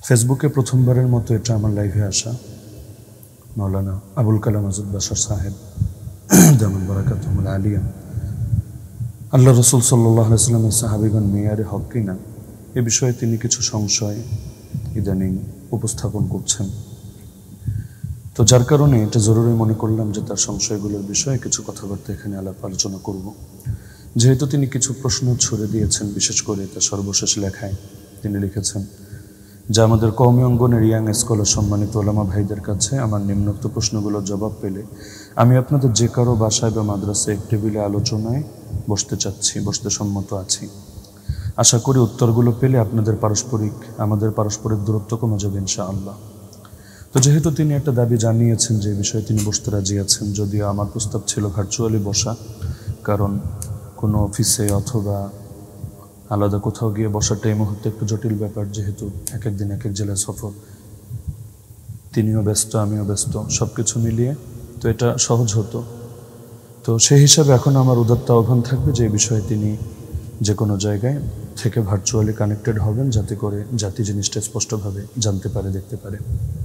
ফেসবুকে প্রথমবারের মতো এটা আমার লাইভে আসা মাওলানা আবুল কালাম আজাদ বাশার সাহেব দামান বারাকাতুহুল আলিয়া আল্লাহ রসুল সাল্লাল্লাহু আলাইহি ওয়াসাল্লামের সাহাবীগণ মেয়ারে হক কিনা এ বিষয়ে তিনি কিছু সংশয় ইদানিং উপস্থাপন করছেন। তো যার কারণে এটা জরুরি মনে করলাম যে তার সংশয়গুলোর বিষয়ে কিছু কথাবার্তা এখানে আলাপ আলোচনা করব। যেহেতু তিনি কিছু প্রশ্ন ছুড়ে দিয়েছেন, বিশেষ করে তার সর্বশেষ লেখায় তিনি লিখেছেন যে আমাদের কওমি অঙ্গনের ইয়াং স্কলার সম্মানিত ওলামা ভাইদের কাছে আমার নিম্নোক্ত প্রশ্নগুলোর জবাব পেলে আমি আপনাদের যে কারো বাসায় বা মাদ্রাসায় টেবিলে আলোচনায় বসতে সম্মত আছি। আশা করি উত্তরগুলো পেলে আমাদের পারস্পরিক দূরত্ব কমে যাবে ইনশাআল্লাহ। তো যেহেতু তিনি একটা দাবি জানিয়েছেন যে বিষয়ে তিনি বসতে রাজি আছেন, যদিও আমার প্রস্তাব ছিল ভার্চুয়ালি বসা, কারণ কোনো অফিসে অথবা আলাদা কোথাও গিয়ে বসাটা এই মুহূর্তে একটু জটিল ব্যাপার, যেহেতু এক এক দিন এক এক জেলায় সফর, তিনিও ব্যস্ত আমিও ব্যস্ত, সব কিছু মিলিয়ে তো এটা সহজ হতো। তো সেই হিসাবে এখন আমার উদাত্ত আহ্বান থাকবে যে এই বিষয়ে তিনি যে কোনো জায়গায় থেকে ভার্চুয়ালি কানেক্টেড হবেন, যাতে করে জাতি জিনিসটা স্পষ্টভাবে জানতে পারে, দেখতে পারে।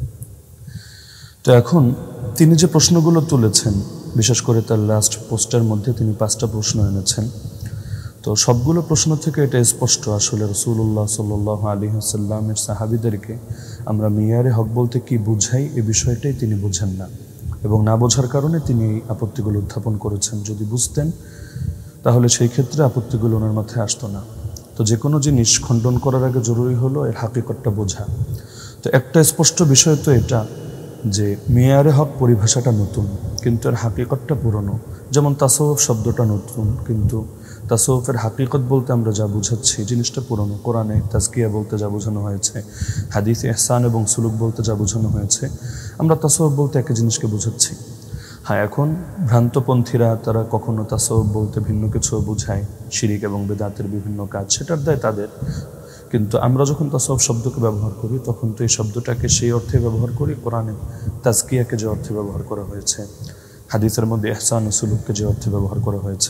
তো এখন তিনি যে প্রশ্নগুলো তুলেছেন, বিশেষ করে তার লাস্ট পোস্টের মধ্যে তিনি 5টা প্রশ্ন এনেছেন। তো সবগুলো প্রশ্ন থেকে এটা স্পষ্ট আসলে রাসূলুল্লাহ সাল্লাল্লাহু আলাইহি ওয়াসাল্লামের সাহাবীদেরকে আমরা মিয়ারে হক বলতে কি বুঝাই এই বিষয়টাই তিনি বুঝেন না, এবং না বোঝার কারণে তিনি এই আপত্তিগুলো উত্থাপন করেছেন। যদি বুঝতেন তাহলে সেই ক্ষেত্রে আপত্তিগুলো ওনার মাথায় আসতো না। তো যে কোনো জিনিস খণ্ডন করার আগে জরুরি হলো এর হাকিকতটা বোঝা। তো একটা স্পষ্ট বিষয় তো এটা যে মিয়ারে হক পরিভাষাটা নতুন, কিন্তু এর হাকিকতটা পুরনো। যেমন তাসাউফ শব্দটা নতুন, কিন্তু তাসাউফের হাকিকত বলতে আমরা যা বুঝাচ্ছি জিনিসটা পুরনো। কোরআনে তাজকিয়া বলতে যা বোঝানো হয়েছে, হাদিসে ইহসান এবং সুলুক বলতে যা বোঝানো হয়েছে, আমরা তাসাউফ বলতে একই জিনিসকে বোঝাচ্ছি। হ্যাঁ, এখন ভ্রান্তপন্থীরা তারা কখনো তাসাউফ বলতে ভিন্ন কিছু বোঝায়, শিরিক এবং বেদাতের বিভিন্ন কাজ, সেটার দায় তাদের। কিন্তু আমরা যখন তাসাউফ শব্দকে ব্যবহার করি তখন তো এই শব্দটাকে সেই অর্থে ব্যবহার করি কোরআনে তাজকিয়াকে যে অর্থে ব্যবহার করা হয়েছে, হাদিসের মধ্যে ইহসান ও সুলুককে যে অর্থে ব্যবহার করা হয়েছে।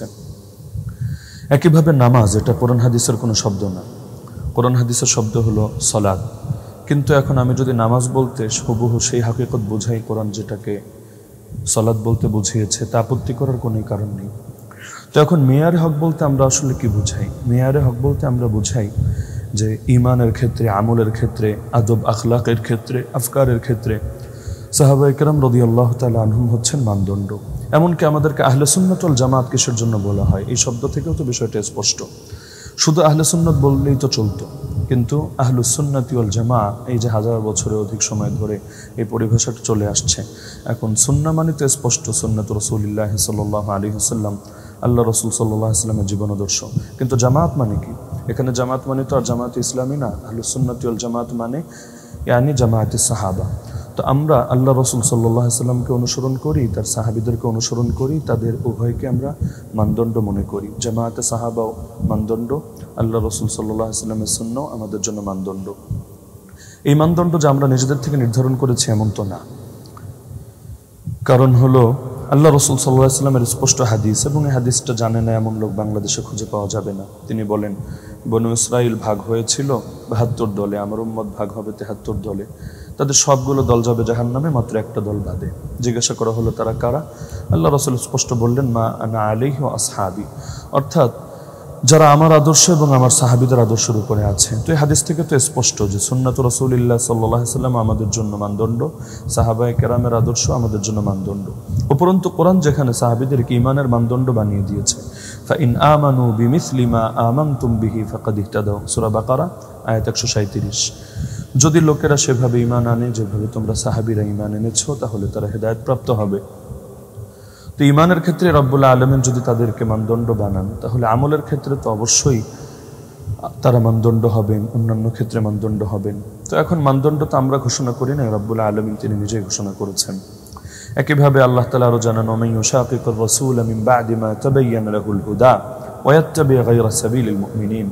একইভাবে নামাজ, এটা কোরআন হাদিসের কোনো শব্দ না। কোরআন হাদিসের শব্দ হলো সালাত, কিন্তু এখন আমি যদি নামাজ বলতে হুবহু সেই হাকিকত বোঝাই কোরআন যেটাকে সালাত বলতে বুঝিয়েছে, তা আপত্তি করার কোনো কারণ নেই। তো এখন মেয়ারে হক বলতে আমরা আসলে কি বুঝাই? মেয়ারে হক বলতে আমরা বুঝাই যে ইমানের ক্ষেত্রে, আমলের ক্ষেত্রে, আদব আখলাকের ক্ষেত্রে, আফকারের ক্ষেত্রে সাহাবায়ে কেরাম রাদিয়াল্লাহু তাআলা আনহুম হচ্ছেন মানদণ্ড। এমনকি আমাদেরকে আহলে সুন্নাত ওয়াল জামাত কিসের জন্য বলা হয়, এই শব্দ থেকেও তো বিষয়টা স্পষ্ট। শুধু আহলে সুন্নাত বললেই তো চলতো, কিন্তু আহলুস সুন্নাতি ওয়াল জামা এই যে 1000 বছরের অধিক সময় ধরে এই পরিভাষাটা চলে আসছে। এখন সুন্নাহ মানে তো স্পষ্ট, সুন্নাত রাসূলুল্লাহ সাল্লাল্লাহু আলাইহি ওয়াসাল্লাম, আল্লাহ রাসূল সাল্লাল্লাহু আলাইহি ওয়াসাল্লামের জীবনাদর্শ। কিন্তু জামাত মানে কি? এখানে জামাত মানে তো আর জামাত ইসলামী না, আহলুস সুন্নাতি ওয়াল জামাত মানে ইয়ানি জামায়াতে সাহাবা। তো আমরা আল্লাহ রসুল সাল্লাল্লাহু আলাইহি ওয়াসাল্লামকে অনুসরণ করি, তার সাহাবীদেরকে অনুসরণ করি, তাদের উভয়কে আমরা মানদণ্ড মনে করি। জামায়াতে সাহাবাও মানদণ্ড, আল্লাহ রসুল সাল্লাল্লাহু আলাইহি ওয়াসাল্লামের সুন্নাহ আমাদের জন্য মানদণ্ড। এই মানদণ্ড যে আমরা নিজেদের থেকে নির্ধারণ করেছি এমন তো না। কারণ হলো আল্লাহ রসুল সাল্লাল্লাহু আলাইহি ওয়াসাল্লামের স্পষ্ট হাদিস, এবং এই হাদিসটা জানে না এমন লোক বাংলাদেশে খুঁজে পাওয়া যাবে না। তিনি বলেন, বনু ইসরাইল ভাগ হয়েছিল 72 দলে, আমার উম্মত ভাগ হবে 73 দলে। তাদের সবগুলো দল যাবে জাহান্নামে, মাত্র একটা দল বাদে। জিজ্ঞাসা করা হলো তারা কারা? আল্লাহ রাসূল স্পষ্ট বললেন, মা আনা আলাইহি ওয়া আসহাবি, অর্থাৎ যারা আমার আদর্শ এবং আমার সাহাবীদের আদর্শের উপরে আছে। তো এই হাদিস থেকে তো স্পষ্ট যে সুন্নাত রাসূলুল্লাহ সাল্লাল্লাহু আলাইহি ওয়াসাল্লাম আমাদের জন্য মানদণ্ড, সাহাবায়ে কেরামের আদর্শ আমাদের জন্য মানদণ্ড। উপরন্তু কোরআন যেখানে সাহাবীদেরকে ঈমানের মানদণ্ড বানিয়ে দিয়েছে, ফাইন আমানু বিমিসলি মা আমানতুম বিহি ফাকাদ ইহতাদাউ, সূরা বাকারা আয়াত 137। যদি লোকেরা সেভাবে ঈমান আনে যেভাবে তোমরা সাহাবীরা ঈমান এনেছো, তাহলে তারা হেদায়েত প্রাপ্ত হবে। তো ঈমানের ক্ষেত্রে রব্বুল আলামিন যদি তাদেরকে মানদণ্ড বানান, তাহলে আমলের ক্ষেত্রে তো অবশ্যই তারা মানদণ্ড হবেন, অন্যান্য ক্ষেত্রে মানদণ্ড হবেন। তো এখন মানদণ্ড তো আমরা ঘোষণা করি না, রব্বুল আলামিন তিনি নিজেই ঘোষণা করেছেন। একইভাবে আল্লাহ তাআলা আরো জানান, ওয়া মান ইউশাকিকির রাসূলা মিন বা'দি মা তাবায়্যানা লাহুল হুদা ওয়া ইয়াত্তাবি' গায়রা সাবিলিল মুমিনিন,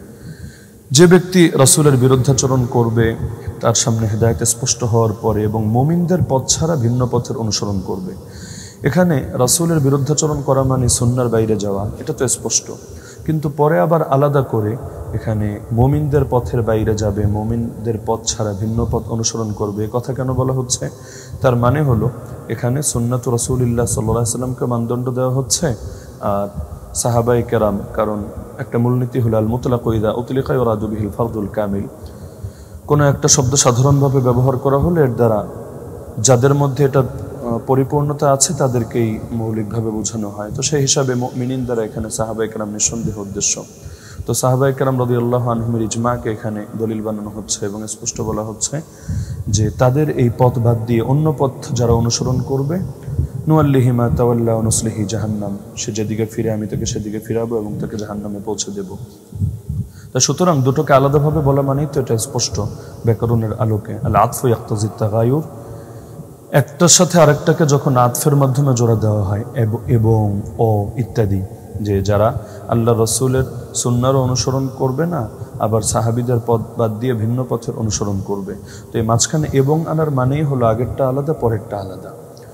যে ব্যক্তি রাসূলের বিরুদ্ধাচরণ করবে তার সামনে হেদায়েত স্পষ্ট হওয়ার পরে এবং মুমিনদের পথ ছাড়া ভিন্ন পথের অনুসরণ করবে। এখানে রাসূলের বিরুদ্ধাচরণ করা মানে সুন্নাহর বাইরে যাওয়া, এটা তো স্পষ্ট। কিন্তু পরে আবার আলাদা করে এখানে মুমিনদের পথের বাইরে যাবে, মুমিনদের পথ ছাড়া ভিন্ন পথ অনুসরণ করবে, এ কথা কেন বলা হচ্ছে? তার মানে হলো এখানে সুন্নাত রাসূলুল্লাহ সাল্লাল্লাহু আলাইহি ওয়াসাল্লামকে মানদণ্ড দেওয়া হচ্ছে, আর সাহাবায়ে কেরাম, কারণ একটা মূলনীতি হলো আল মুতলাকু ইযা উতলিকা ইউরাদু বিহিল ফারদুল কামিল। কোনো একটা শব্দ সাধারণভাবে ব্যবহার করা হলে এর দ্বারা যাদের মধ্যে এটা পরিপূর্ণতা আছে তাদেরকেই মৌলিকভাবে বোঝানো হয়। তো সেই হিসাবে মুমিনিন দ্বারা এখানে সাহাবায়ে কেরাম নিঃসন্দেহ উদ্দেশ্য। তো সাহাবায়ে কেরাম রাদিয়াল্লাহু আনহুমের ইজমাকে এখানে দলিল বানানো হচ্ছে এবং স্পষ্ট বলা হচ্ছে যে তাদের এই পথ বাদ দিয়ে অন্য পথ যারা অনুসরণ করবে, নুয়াল্লিহি মা তাওয়াল্লা ওয়া নুসলিহি জাহান্নাম, সে যেদিকে ফিরে আমি তাকে সেদিকে ফিরাবো এবং তাকে জাহান্নামে পৌঁছে দেব। তা সুতরাং দুটোকে আলাদাভাবে বলা মানেই তো এটা স্পষ্ট ব্যাকরণের আলোকে। আল আতফু ইয়াকতাজি তাগায়ুর, একটার সাথে আরেকটাকে যখন আতফের মাধ্যমে জোড়া দেওয়া হয় এবং ও ইত্যাদি, যে যারা আল্লাহ রসুলের সুন্নারও অনুসরণ করবে না, আবার সাহাবিদের পথ বাদ দিয়ে ভিন্ন পথের অনুসরণ করবে। তো এই মাঝখানে এবং আনার মানেই হলো আগেরটা আলাদা পরেরটা আলাদা।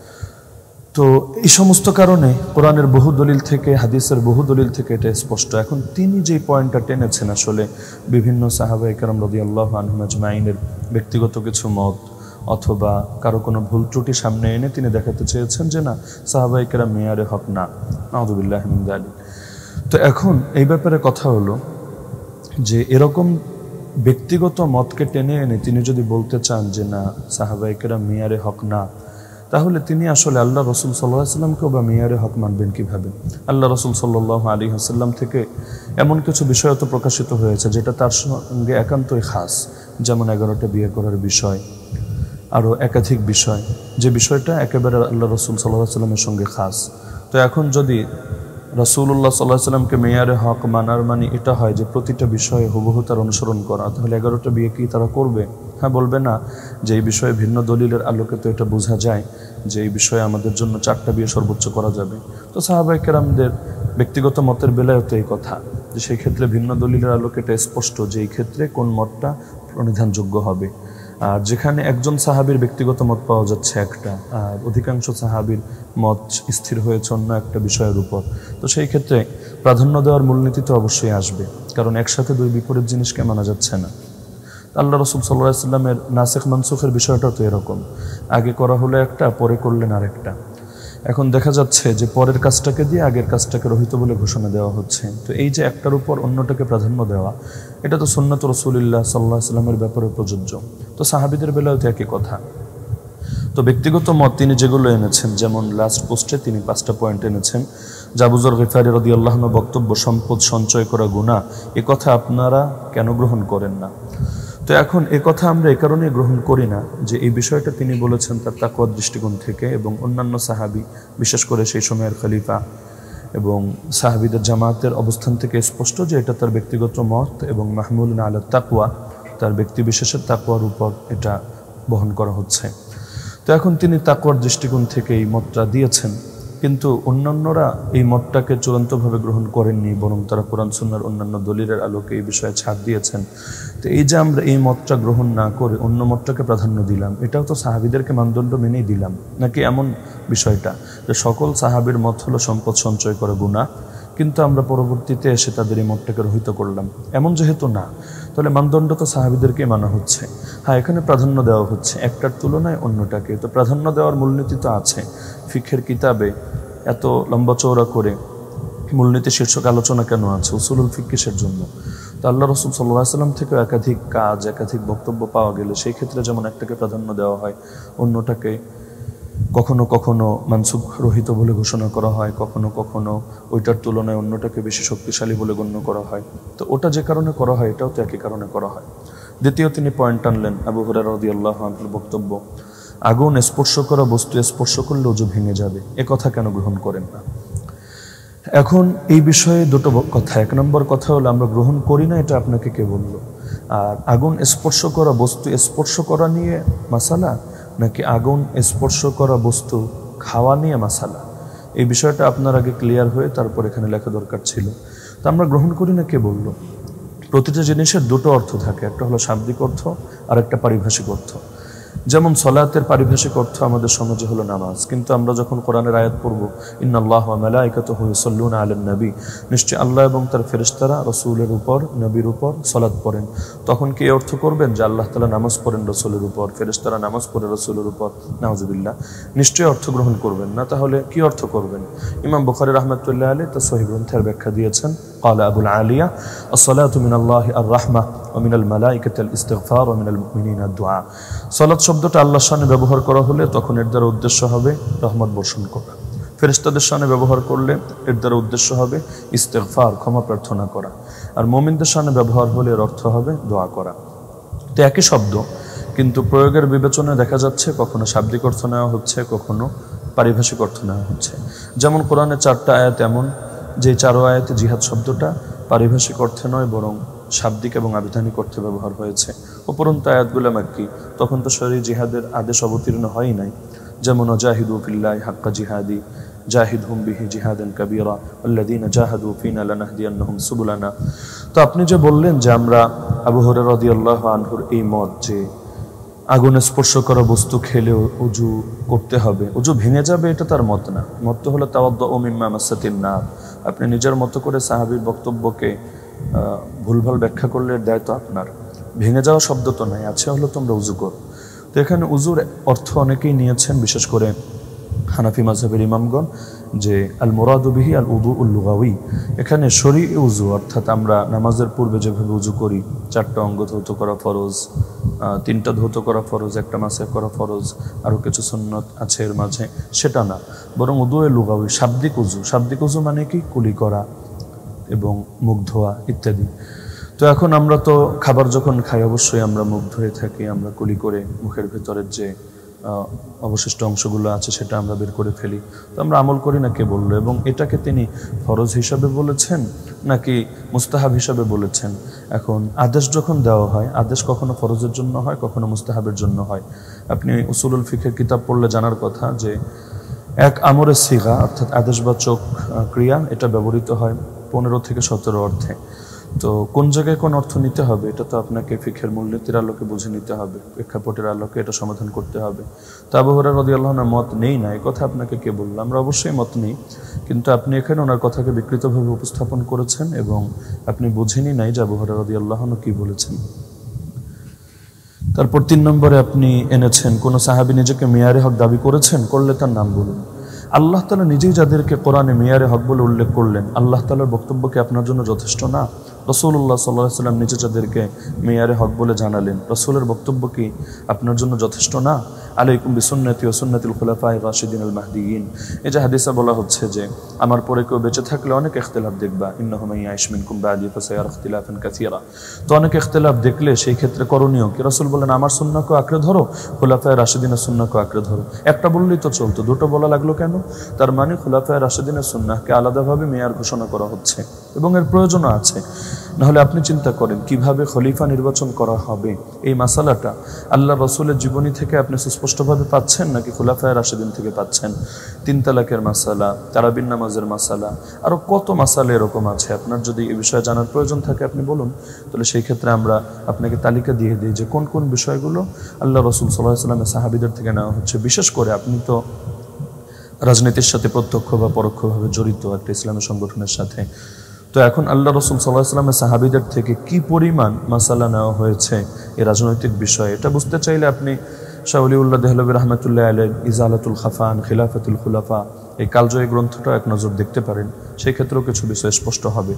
তো এই সমস্ত কারণে কোরআনের বহু দলিল থেকে, হাদিসের বহু দলিল থেকে এটা স্পষ্ট। এখন তিনি যে পয়েন্টটা টেনেছেন, আসলে বিভিন্ন সাহাবায়ে কেরাম রাদিয়াল্লাহু আনহুম আজমাইনের ব্যক্তিগত কিছু মত অথবা কারো কোনো ভুল ত্রুটি সামনে এনে তিনি দেখাতে চেয়েছেন যে না, সাহাবায়ে কেরাম মেয়ারে হক না, নাউযুবিল্লাহি মিন যালিক। তো এখন এই ব্যাপারে কথা হলো যে এরকম ব্যক্তিগত মতকে টেনে এনে তিনি যদি বলতে চান যে না, সাহাবায়ে কেরাম মেয়ারে হক না, তাহলে তিনি আসলে আল্লাহ রসুল সাল্লাল্লাহু আলাইহি ওয়াসাল্লামকেও বা মেয়ারে হক মানবেন কিভাবে? আল্লাহ রসুল সাল্লাল্লাহু আলাইহি ওয়াসাল্লাম থেকে এমন কিছু বিষয় তো প্রকাশিত হয়েছে যেটা তার সঙ্গে একান্তই খাস, যেমন 11টা বিয়ে করার বিষয়, আরও একাধিক বিষয়, যে বিষয়টা একেবারে আল্লাহ রসুল সাল্লাল্লাহু আলাইহি ওয়াসাল্লামের সঙ্গে খাস। তো এখন যদি রাসূলুল্লাহ সাল্লাল্লাহু আলাইহি ওয়াসাল্লামকে মেয়ারে হক মানার মানে এটা হয় যে প্রতিটা বিষয়ে হুবহু তার অনুসরণ করা, তাহলে 11টা বিয়ে কি তারা করবে? হ্যাঁ, বলবে না যে এই বিষয়ে ভিন্ন দলিলের আলোকে তো এটা বোঝা যায় যে এই বিষয়ে আমাদের জন্য 4টা বিয়ে সর্বোচ্চ করা যাবে। তো সাহাবায়ে কেরামদের ব্যক্তিগত মতের বেলায় তো এই কথা, যে সেই ক্ষেত্রে ভিন্ন দলিলের আলোকে এটা স্পষ্ট যে এই ক্ষেত্রে কোন মতটা প্রণিধানযোগ্য হবে। আর যেখানে একজন সাহাবীর ব্যক্তিগত মত পাওয়া যাচ্ছে একটা, আর অধিকাংশ সাহাবীর মত স্থির হয়েছে অন্য একটা বিষয়ের উপর, তো সেই ক্ষেত্রে প্রাধান্য দেওয়ার মূলনীতি তো অবশ্যই আসবে, কারণ একসাথে দুই বিপরীত জিনিসকে মানা যাচ্ছে না। আল্লাহ রসুল সাল্লাল্লাহু আলাইহি ওয়াসাল্লামের নাসিখ মানসুখের বিষয়টা তো এরকম, আগে করা হলো একটা, পরে করলেন আরেকটা। এখন দেখা যাচ্ছে যে পরের কাজটাকে দিয়ে আগের কাজটাকে রহিত বলে ঘোষণা দেওয়া হচ্ছে। তো এই যে একটার উপর অন্যটাকে প্রাধান্য দেওয়া, এটা তো সুন্নাত রাসূলুল্লাহ সাল্লাল্লাহু আলাইহি ওয়াসাল্লামের ব্যাপারে প্রযোজ্য। তো সাহাবীদের বেলাও তো একই কথা। তো ব্যক্তিগত মত তিনি যেগুলো এনেছেন, যেমন লাস্ট পোস্টে তিনি 5টা পয়েন্ট এনেছেন। যে আবু যর গিফারী রাদিয়াল্লাহু আনহু বক্তব্য, সম্পদ সঞ্চয় করা গুনাহ, এ কথা আপনারা কেন গ্রহণ করেন না? তো এখন এ কথা আমরা এ কারণে গ্রহণ করি না যে এই বিষয়টা তিনি বলেছেন তার তাকওয়ার দৃষ্টিকোণ থেকে, এবং অন্যান্য সাহাবী, বিশেষ করে সেই সময়ের খলিফা এবং সাহাবীদের জামাতের অবস্থান থেকে স্পষ্ট যে এটা তার ব্যক্তিগত মত এবং মাহমুলুন আলা তাকওয়া, তার ব্যক্তি বিশেষের তাকওয়ার উপর এটা বহন করা হচ্ছে। তো এখন তিনি তাকওয়ার দৃষ্টিকোণ থেকে এই মতটা দিয়েছেন, কিন্তু অন্যান্যরা এই মতটাকে চূড়ান্তভাবে গ্রহণ করেননি, বরং তারা কোরআন সুন্নাহর অন্যান্য দলিলের আলোকে এই বিষয়ে ছাড় দিয়েছেন। তো এই যে আমরা এই মতটা গ্রহণ না করে অন্য মতটাকে প্রাধান্য দিলাম, এটাও তো সাহাবীদেরকে মানদণ্ড মেনেই দিলাম নাকি? এমন বিষয়টা যে সকল সাহাবীর মত হলো সম্পদ সঞ্চয় করা গুনাহ, কিন্তু আমরা পরবর্তীতে এসে তাদের এই মতটাকে রহিত করলাম, এমন যেহেতু না, তাহলে মানদণ্ড তো সাহাবীদেরকেই মানা হচ্ছে। হ্যাঁ, এখানে প্রাধান্য দেওয়া হচ্ছে একটার তুলনায় অন্যটাকে, তো প্রাধান্য দেওয়ার মূলনীতি তো আছে। ফিকহের কিতাবে এত লম্বা চওড়া করে মূলনীতি শীর্ষক আলোচনা কেন আছে? উসুলুল ফিকহ কিসের জন্য? তো আল্লাহ রসুল সাল্লাল্লাহু আলাইহি ওয়াসাল্লাম থেকে একাধিক কাজ, একাধিক বক্তব্য পাওয়া গেলে সেই ক্ষেত্রে যেমন একটাকে প্রাধান্য দেওয়া হয়, অন্যটাকে কখনো কখনো মানসুখ রহিত বলে ঘোষণা করা হয়, কখনো কখনো ওইটার তুলনায় অন্যটাকে বেশি শক্তিশালী বলে গণ্য করা হয়। তো ওটা যে কারণে করা হয় এটাও তো একই কারণে করা হয়। দ্বিতীয় তিনি পয়েন্ট আনলেন আবু হুরায়রা রাদিয়াল্লাহু আনহুর বক্তব্য, আগুন স্পর্শ করা বস্তু স্পর্শ করলে ওযু ভেঙে যাবে, এ কথা কেন গ্রহণ করেন না? এখন এই বিষয়ে দুটো কথা। এক নম্বর কথা হলো আমরা গ্রহণ করি না, এটা আপনাকে কে বলল? আর আগুন স্পর্শ করা বস্তু স্পর্শ করা নিয়ে মাসালা, নাকি আগুন স্পর্শ করা বস্তু খাওয়া নিয়ে মাসালা, এই বিষয়টা আপনার আগে ক্লিয়ার হয়ে তারপর এখানে লেখা দরকার ছিল। তো আমরা গ্রহণ করি না কে বলল? প্রতিটা জিনিসের দুটো অর্থ থাকে, একটা হলো শাব্দিক অর্থ আর একটা পারিভাষিক অর্থ। যেমন সলাতের পারিভাষিক অর্থ আমাদের সমাজে হলো নামাজ, কিন্তু আমরা যখন কোরআনের আয়াত পড়ব ইন্নাল্লাহা ওয়া মালাইকাতুহু ইউসাল্লুনা আলান নবী, নিশ্চয় আল্লাহ এবং তার ফেরেশতারা রাসূলের উপর, নবীর উপর সালাত পড়েন, তখন কি অর্থ করবেন যে আল্লাহ তাআলা নামাজ পড়েন রাসূলের উপর, ফেরেশতারা নামাজ পড়ে রাসূলের উপর? নাউযুবিল্লাহ, নিশ্চয় অর্থ গ্রহণ করবেন না। তাহলে কি অর্থ করবেন? ইমাম বুখারী রাহমাতুল্লাহ আলাইহি তার সহিহ গ্রন্থের ব্যাখ্যা দিয়েছেন, ক্বালা আবুল আলিয়া আস-সালাতু মিনাল্লাহি আর-রাহমা ওয়া মিনাল মালাইকাতি আল-ইস্তিগফার ওয়া মিনাল মুমিনিনা আদ-দুআ। সালাত শব্দটা আল্লাহর শানে ব্যবহার করা হলে তখন এর দ্বারা উদ্দেশ্য হবে রহমত বর্ষণ করা। ফেরেশতাদের শানে ব্যবহার করলে এর দ্বারা উদ্দেশ্য হবে ইস্তিগফার, ক্ষমা প্রার্থনা করা। আর মুমিনদের শানে ব্যবহার হলে এর অর্থ হবে দোয়া করা। তো একই শব্দ, কিন্তু প্রয়োগের বিবেচনায় দেখা যাচ্ছে কখনো শাব্দিক অর্থ নেওয়া হচ্ছে, কখনো পারিভাষিক অর্থ নেওয়া হচ্ছে। যেমন কোরআনের 4টা আয়াত এমন যে 4 আয়াতে জিহাদ শব্দটা পারিভাষিক অর্থে নয় বরং শাব্দিক এবং আবিধানিক অর্থে ব্যবহার হয়েছে। উপরন্ত আয়াতগুলো মাক্কি, তখন তো শরীর জিহাদের আদেশ অবতীর্ণ হয় নাই। যেমন জাহিদু ফিল্লাহি হাক্কা জিহাদি, জাহিদহুম বিহি জিহাদান কাবীরা আল্লাযীনা জাহাদু ফিনা লানাহদিয়ান্নাহুম সুবুলানা। তো আপনি যে বললেন যে আমরা আবু হুরায়রা রাদিয়াল্লাহু আনহুর এই মত যে আগুনে স্পর্শ করা বস্তু খেলে উজু করতে হবে, উজু ভেঙে যাবে, এটা তার মত না। মত হলো তাওয়াদ্দু মিম্মা মাসাতিন নার। আপনি নিজের মতো করে সাহাবীর বক্তব্যকে ভুলভাল ব্যাখ্যা করলে দায়িত্ব আপনার। ভেঙে যাওয়া শব্দ তো নাই, আছে হলো তোমরা উজু করো। তো এখানে উজুর অর্থ অনেকেই নিয়েছেন, বিশেষ করে হানাফি মাযহাবের ইমামগণ, যে আল মুরাদু বিহি আল উযুউল লুগাওয়ি। এখানে শরঈ উজু অর্থাৎ আমরা নামাজের পূর্বে যেভাবে উজু করি, 4টা অঙ্গ ধৌত করা ফরজ, 3টা ধৌত করা ফরজ, 1টা মাসে করা ফরজ, আরও কিছু সুন্নত আছে এর মাঝে, সেটা না, বরং উযুয়ে লুগাওয়ি, শাব্দিক উজু। শাব্দিক উজু মানে কি? কুলি করা এবং মুখ ধোয়া ইত্যাদি। তো এখন আমরা তো খাবার যখন খাই অবশ্যই আমরা মুখ ধুয়ে থাকি, আমরা কুলি করে মুখের ভেতরের যে অবশিষ্ট অংশগুলো আছে সেটা আমরা বের করে ফেলি। তো আমরা আমল করি না, কে বললো? এবং এটাকে তিনি ফরজ হিসাবে বলেছেন নাকি মুস্তাহাব হিসাবে বলেছেন? এখন আদেশ যখন দেওয়া হয়, আদেশ কখনো ফরজের জন্য হয়, কখনো মুস্তাহাবের জন্য হয়। আপনি উসুলুল ফিকহের কিতাব পড়লে জানার কথা যে এক আমরের সিগা অর্থাৎ আদেশবাচক ক্রিয়া, এটা ব্যবহৃত হয় 15 থেকে 17 অর্থে। তো কোন জায়গায় কোন অর্থ নিতে হবে এটা তো আপনাকে ফিকহের মূলনীতির আলোকে বুঝে নিতে হবে, প্রেক্ষাপটের আলোকে এটা সমাধান করতে হবে। তো আবু হুরায়রা রাদিয়াল্লাহু আনহু মত নেই না, এই কথা আপনাকে কে বলল? আমরা অবশ্যই মত নেই, কিন্তু আপনি এখানে ওনার কথাকে বিকৃতভাবে উপস্থাপন করেছেন এবং আপনি বুঝেনি নাই যে আবু হুরায়রা রাদিয়াল্লাহু আনহু কি বলেছেন। তারপর 3 নম্বরে আপনি এনেছেন কোন সাহাবী নিজেকে মেয়ারে হক দাবি করেছেন, করলে তার নাম বলুন। আল্লাহ তাআলা নিজেই যাদেরকে কোরআনে মেয়ারে হক বলে উল্লেখ করলেন, আল্লাহ তাআলার বক্তব্য কি আপনার জন্য যথেষ্ট না? রাসূলুল্লাহ সাল্লাল্লাহু আলাইহি ওয়াসাল্লাম নিজে যাদেরকে মেয়ারে হক বলে জানালেন, রাসূলের বক্তব্য কি আপনার জন্য যথেষ্ট না? আলাইকুম বিসুন্নতি ওয়া সুন্নাতিল খুলাফায়ে রাশিদিন আল মাহদিয়িন। এই যে হাদিসে বলা হচ্ছে যে আমার পরে কেউ বেঁচে থাকলে অনেক ইখতিলাফ দেখবা, ইন্নাহু মান ইয়াইশ মিনকুম বাদি ফাসায়ারা ইখতিলাফান কাসীরা। তো অনেক ইখতিলাফ দেখলে সেই ক্ষেত্রে করণীয় কি? রাসূল বলেন আমার সুন্নাহকে আঁকড়ে ধরো, খুলাফায়ে রাশিদিনের সুন্নাহকে আঁকড়ে ধরো। একটা বললেই তো চলতো, দুটো বলা লাগলো কেন? তার মানে খুলাফায়ে রাশিদিনের সুন্নাহকে আলাদাভাবে মেয়ার ঘোষণা করা হচ্ছে এবং এর প্রয়োজনও আছে। নাহলে আপনি চিন্তা করেন কিভাবে খলিফা নির্বাচন করা হবে, এই মাসালাটা আল্লাহ রাসূলের জীবনী থেকে আপনি সুস্পষ্টভাবে পাচ্ছেন নাকি খুলাফায়ে রাশিদিন থেকে পাচ্ছেন? 3 তালাকের মাসালা, তারাবির নামাজের মাসালা, আরও কত মাসালা এরকম আছে। আপনার যদি এই বিষয়ে জানার প্রয়োজন থাকে আপনি বলুন, তাহলে সেই ক্ষেত্রে আমরা আপনাকে তালিকা দিয়ে দিই যে কোন কোন বিষয়গুলো আল্লাহ রাসূল সাল্লাল্লাহু আলাইহি ওয়াসাল্লামের সাহাবীদের থেকে নেওয়া হচ্ছে। বিশেষ করে আপনি তো রাজনীতির সাথে প্রত্যক্ষ বা পরোক্ষভাবে জড়িত একটা ইসলামী সংগঠনের সাথে। তো এখন আল্লাহ রাসূল সাল্লাল্লাহু আলাইহি ওয়াসাল্লামের সাহাবীদের থেকে কি পরিমাণ মাসালা নেওয়া হয়েছে এই রাজনৈতিক বিষয়ে, এটা বুঝতে চাইলে আপনি শাহ ওলিউল্লাহ দেহলভী রাহমাতুল্লাহি আলাইহি ইজালাতুল খাফান খিলাফাতুল খুলাফা এই কালজয়ী গ্রন্থটা এক নজর দেখতে পারেন, সেই ক্ষেত্রেও কিছু বিষয় স্পষ্ট হবে।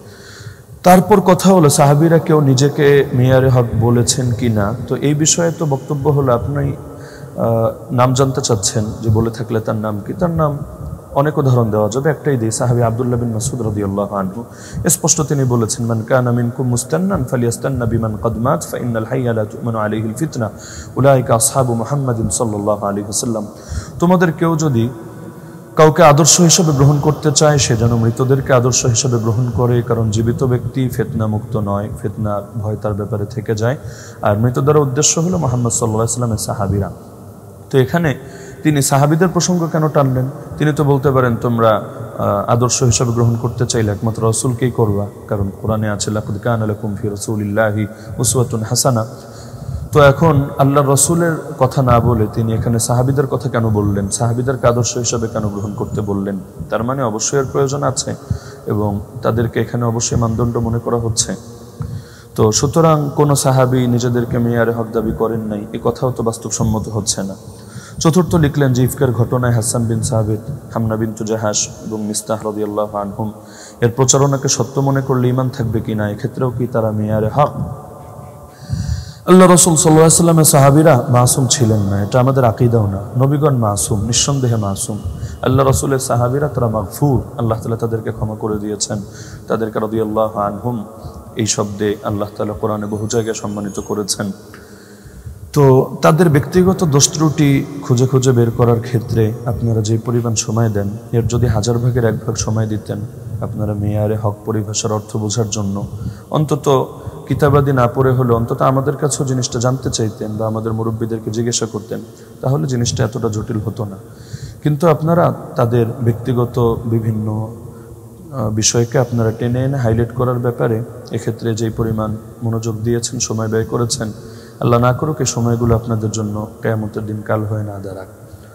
তারপর কথা হলো সাহাবীরা কেউ নিজেকে মেয়ারে হক বলেছেন কি না। তো এই বিষয়ে তো বক্তব্য হলো আপনি নাম জানতে চাচ্ছেন, যে বলে থাকলে তার নাম কি? তার নাম অনেক উদাহরণ দেওয়া যাবে, একটাই দিই। সাহাবী আব্দুল্লাহ বিন মাসউদ রাদিয়াল্লাহু আনহু স্পষ্ট তিনি বলেছেন, মান কানা মিনকুম মুস্তান্নান ফালিয়াস্তান্না বিমান কদ মাত ফাইন্নাল হাইয়া লা তু'মানু আলাইহিল ফিতনা উলাইকা আসহাবু মুহাম্মাদিন সাল্লাল্লাহু আলাইহি ওয়াসাল্লাম। তোমাদের কেউ যদি কাউকে আদর্শ হিসেবে গ্রহণ করতে চায় সে যেন মৃতদেরকে আদর্শ হিসেবে গ্রহণ করে, কারণ জীবিত ব্যক্তি ফিতনা মুক্ত নয়, ফিতনার ভয় তার ব্যাপারে থেকে যায়। আর মৃতদের উদ্দেশ্য হলো মুহাম্মদ সাল্লাল্লাহু আলাইহি ওয়াসাল্লামের সাহাবীরা। তো এখানে তিনি সাহাবীদের প্রসঙ্গ কেন টানলেন? তিনি তো বলতে পারেন তোমরা আদর্শ হিসাবে গ্রহণ করতে চাইলে একমাত্র রাসূলকেই করবা, কারণ কোরআনে আছে লাকাদ কানা লাকুম ফি রাসূলিল্লাহি উসওয়াতুন হাসানা। তো তো এখন আল্লাহ রসুলের কথা না বলে তিনি এখানে সাহাবিদের কথা কেন বললেন, সাহাবিদের আদর্শ হিসাবে কেন গ্রহণ করতে বললেন? তার মানে অবশ্যই এর প্রয়োজন আছে এবং তাদেরকে এখানে অবশ্যই মানদণ্ড মনে করা হচ্ছে। তো সুতরাং কোনো সাহাবি নিজেদেরকে মেয়ারে হক দাবি করেন নাই, এ কথাও তো বাস্তবসম্মত হচ্ছে না। চতুর্থ লিখলেন যে ইফকের ঘটনায় হাসান বিন সাবিত, হামনা বিনতু জাহাশ এবং মিস্তাহ রাদিয়াল্লাহু আনহুম এর প্রচারণাকে সত্য মনে করলে ঈমান থাকবে কিনা, এক্ষেত্রেও কি তারা মেয়ারে হক? আল্লাহ রসুল সাল্লাল্লাহু আলাইহি ওয়াসাল্লামের সাহাবীরা মাসুম ছিলেন না, এটা আমাদের আকীদাও না। নবীগণ মাসুম, নিঃসন্দেহে মাসুম। আল্লাহ রসুলের সাহাবীরা তারা মাগফুর, আল্লাহ তাআলা তাদেরকে ক্ষমা করে দিয়েছেন, তাদেরকে রাদিয়াল্লাহু আনহুম এই শব্দে আল্লাহ তাআলা কোরআনে বহু জায়গায় সম্মানিত করেছেন। তো তাদের ব্যক্তিগত দোষ ত্রুটি খুঁজে খুঁজে বের করার ক্ষেত্রে আপনারা যে পরিমাণ সময় দেন, এর যদি 1000 ভাগের 1 ভাগ সময় দিতেন আপনারা মেয়ারে হক পরিভাষার অর্থ বোঝার জন্য, অন্তত কিতাবাদি না পড়ে হলে অন্তত আমাদের কাছেও জিনিসটা জানতে চাইতেন বা আমাদের মুরব্বীদেরকে জিজ্ঞাসা করতেন, তাহলে জিনিসটা এতটা জটিল হতো না। কিন্তু আপনারা তাদের ব্যক্তিগত বিভিন্ন বিষয়কে আপনারা টেনে এনে হাইলাইট করার ব্যাপারে এক্ষেত্রে যেই পরিমাণ মনোযোগ দিয়েছেন, সময় ব্যয় করেছেন, আল্লাহ না করুক এই সময়গুলো আপনাদের জন্য কিয়ামতের দিন কাল হয়ে না দাঁড়াক।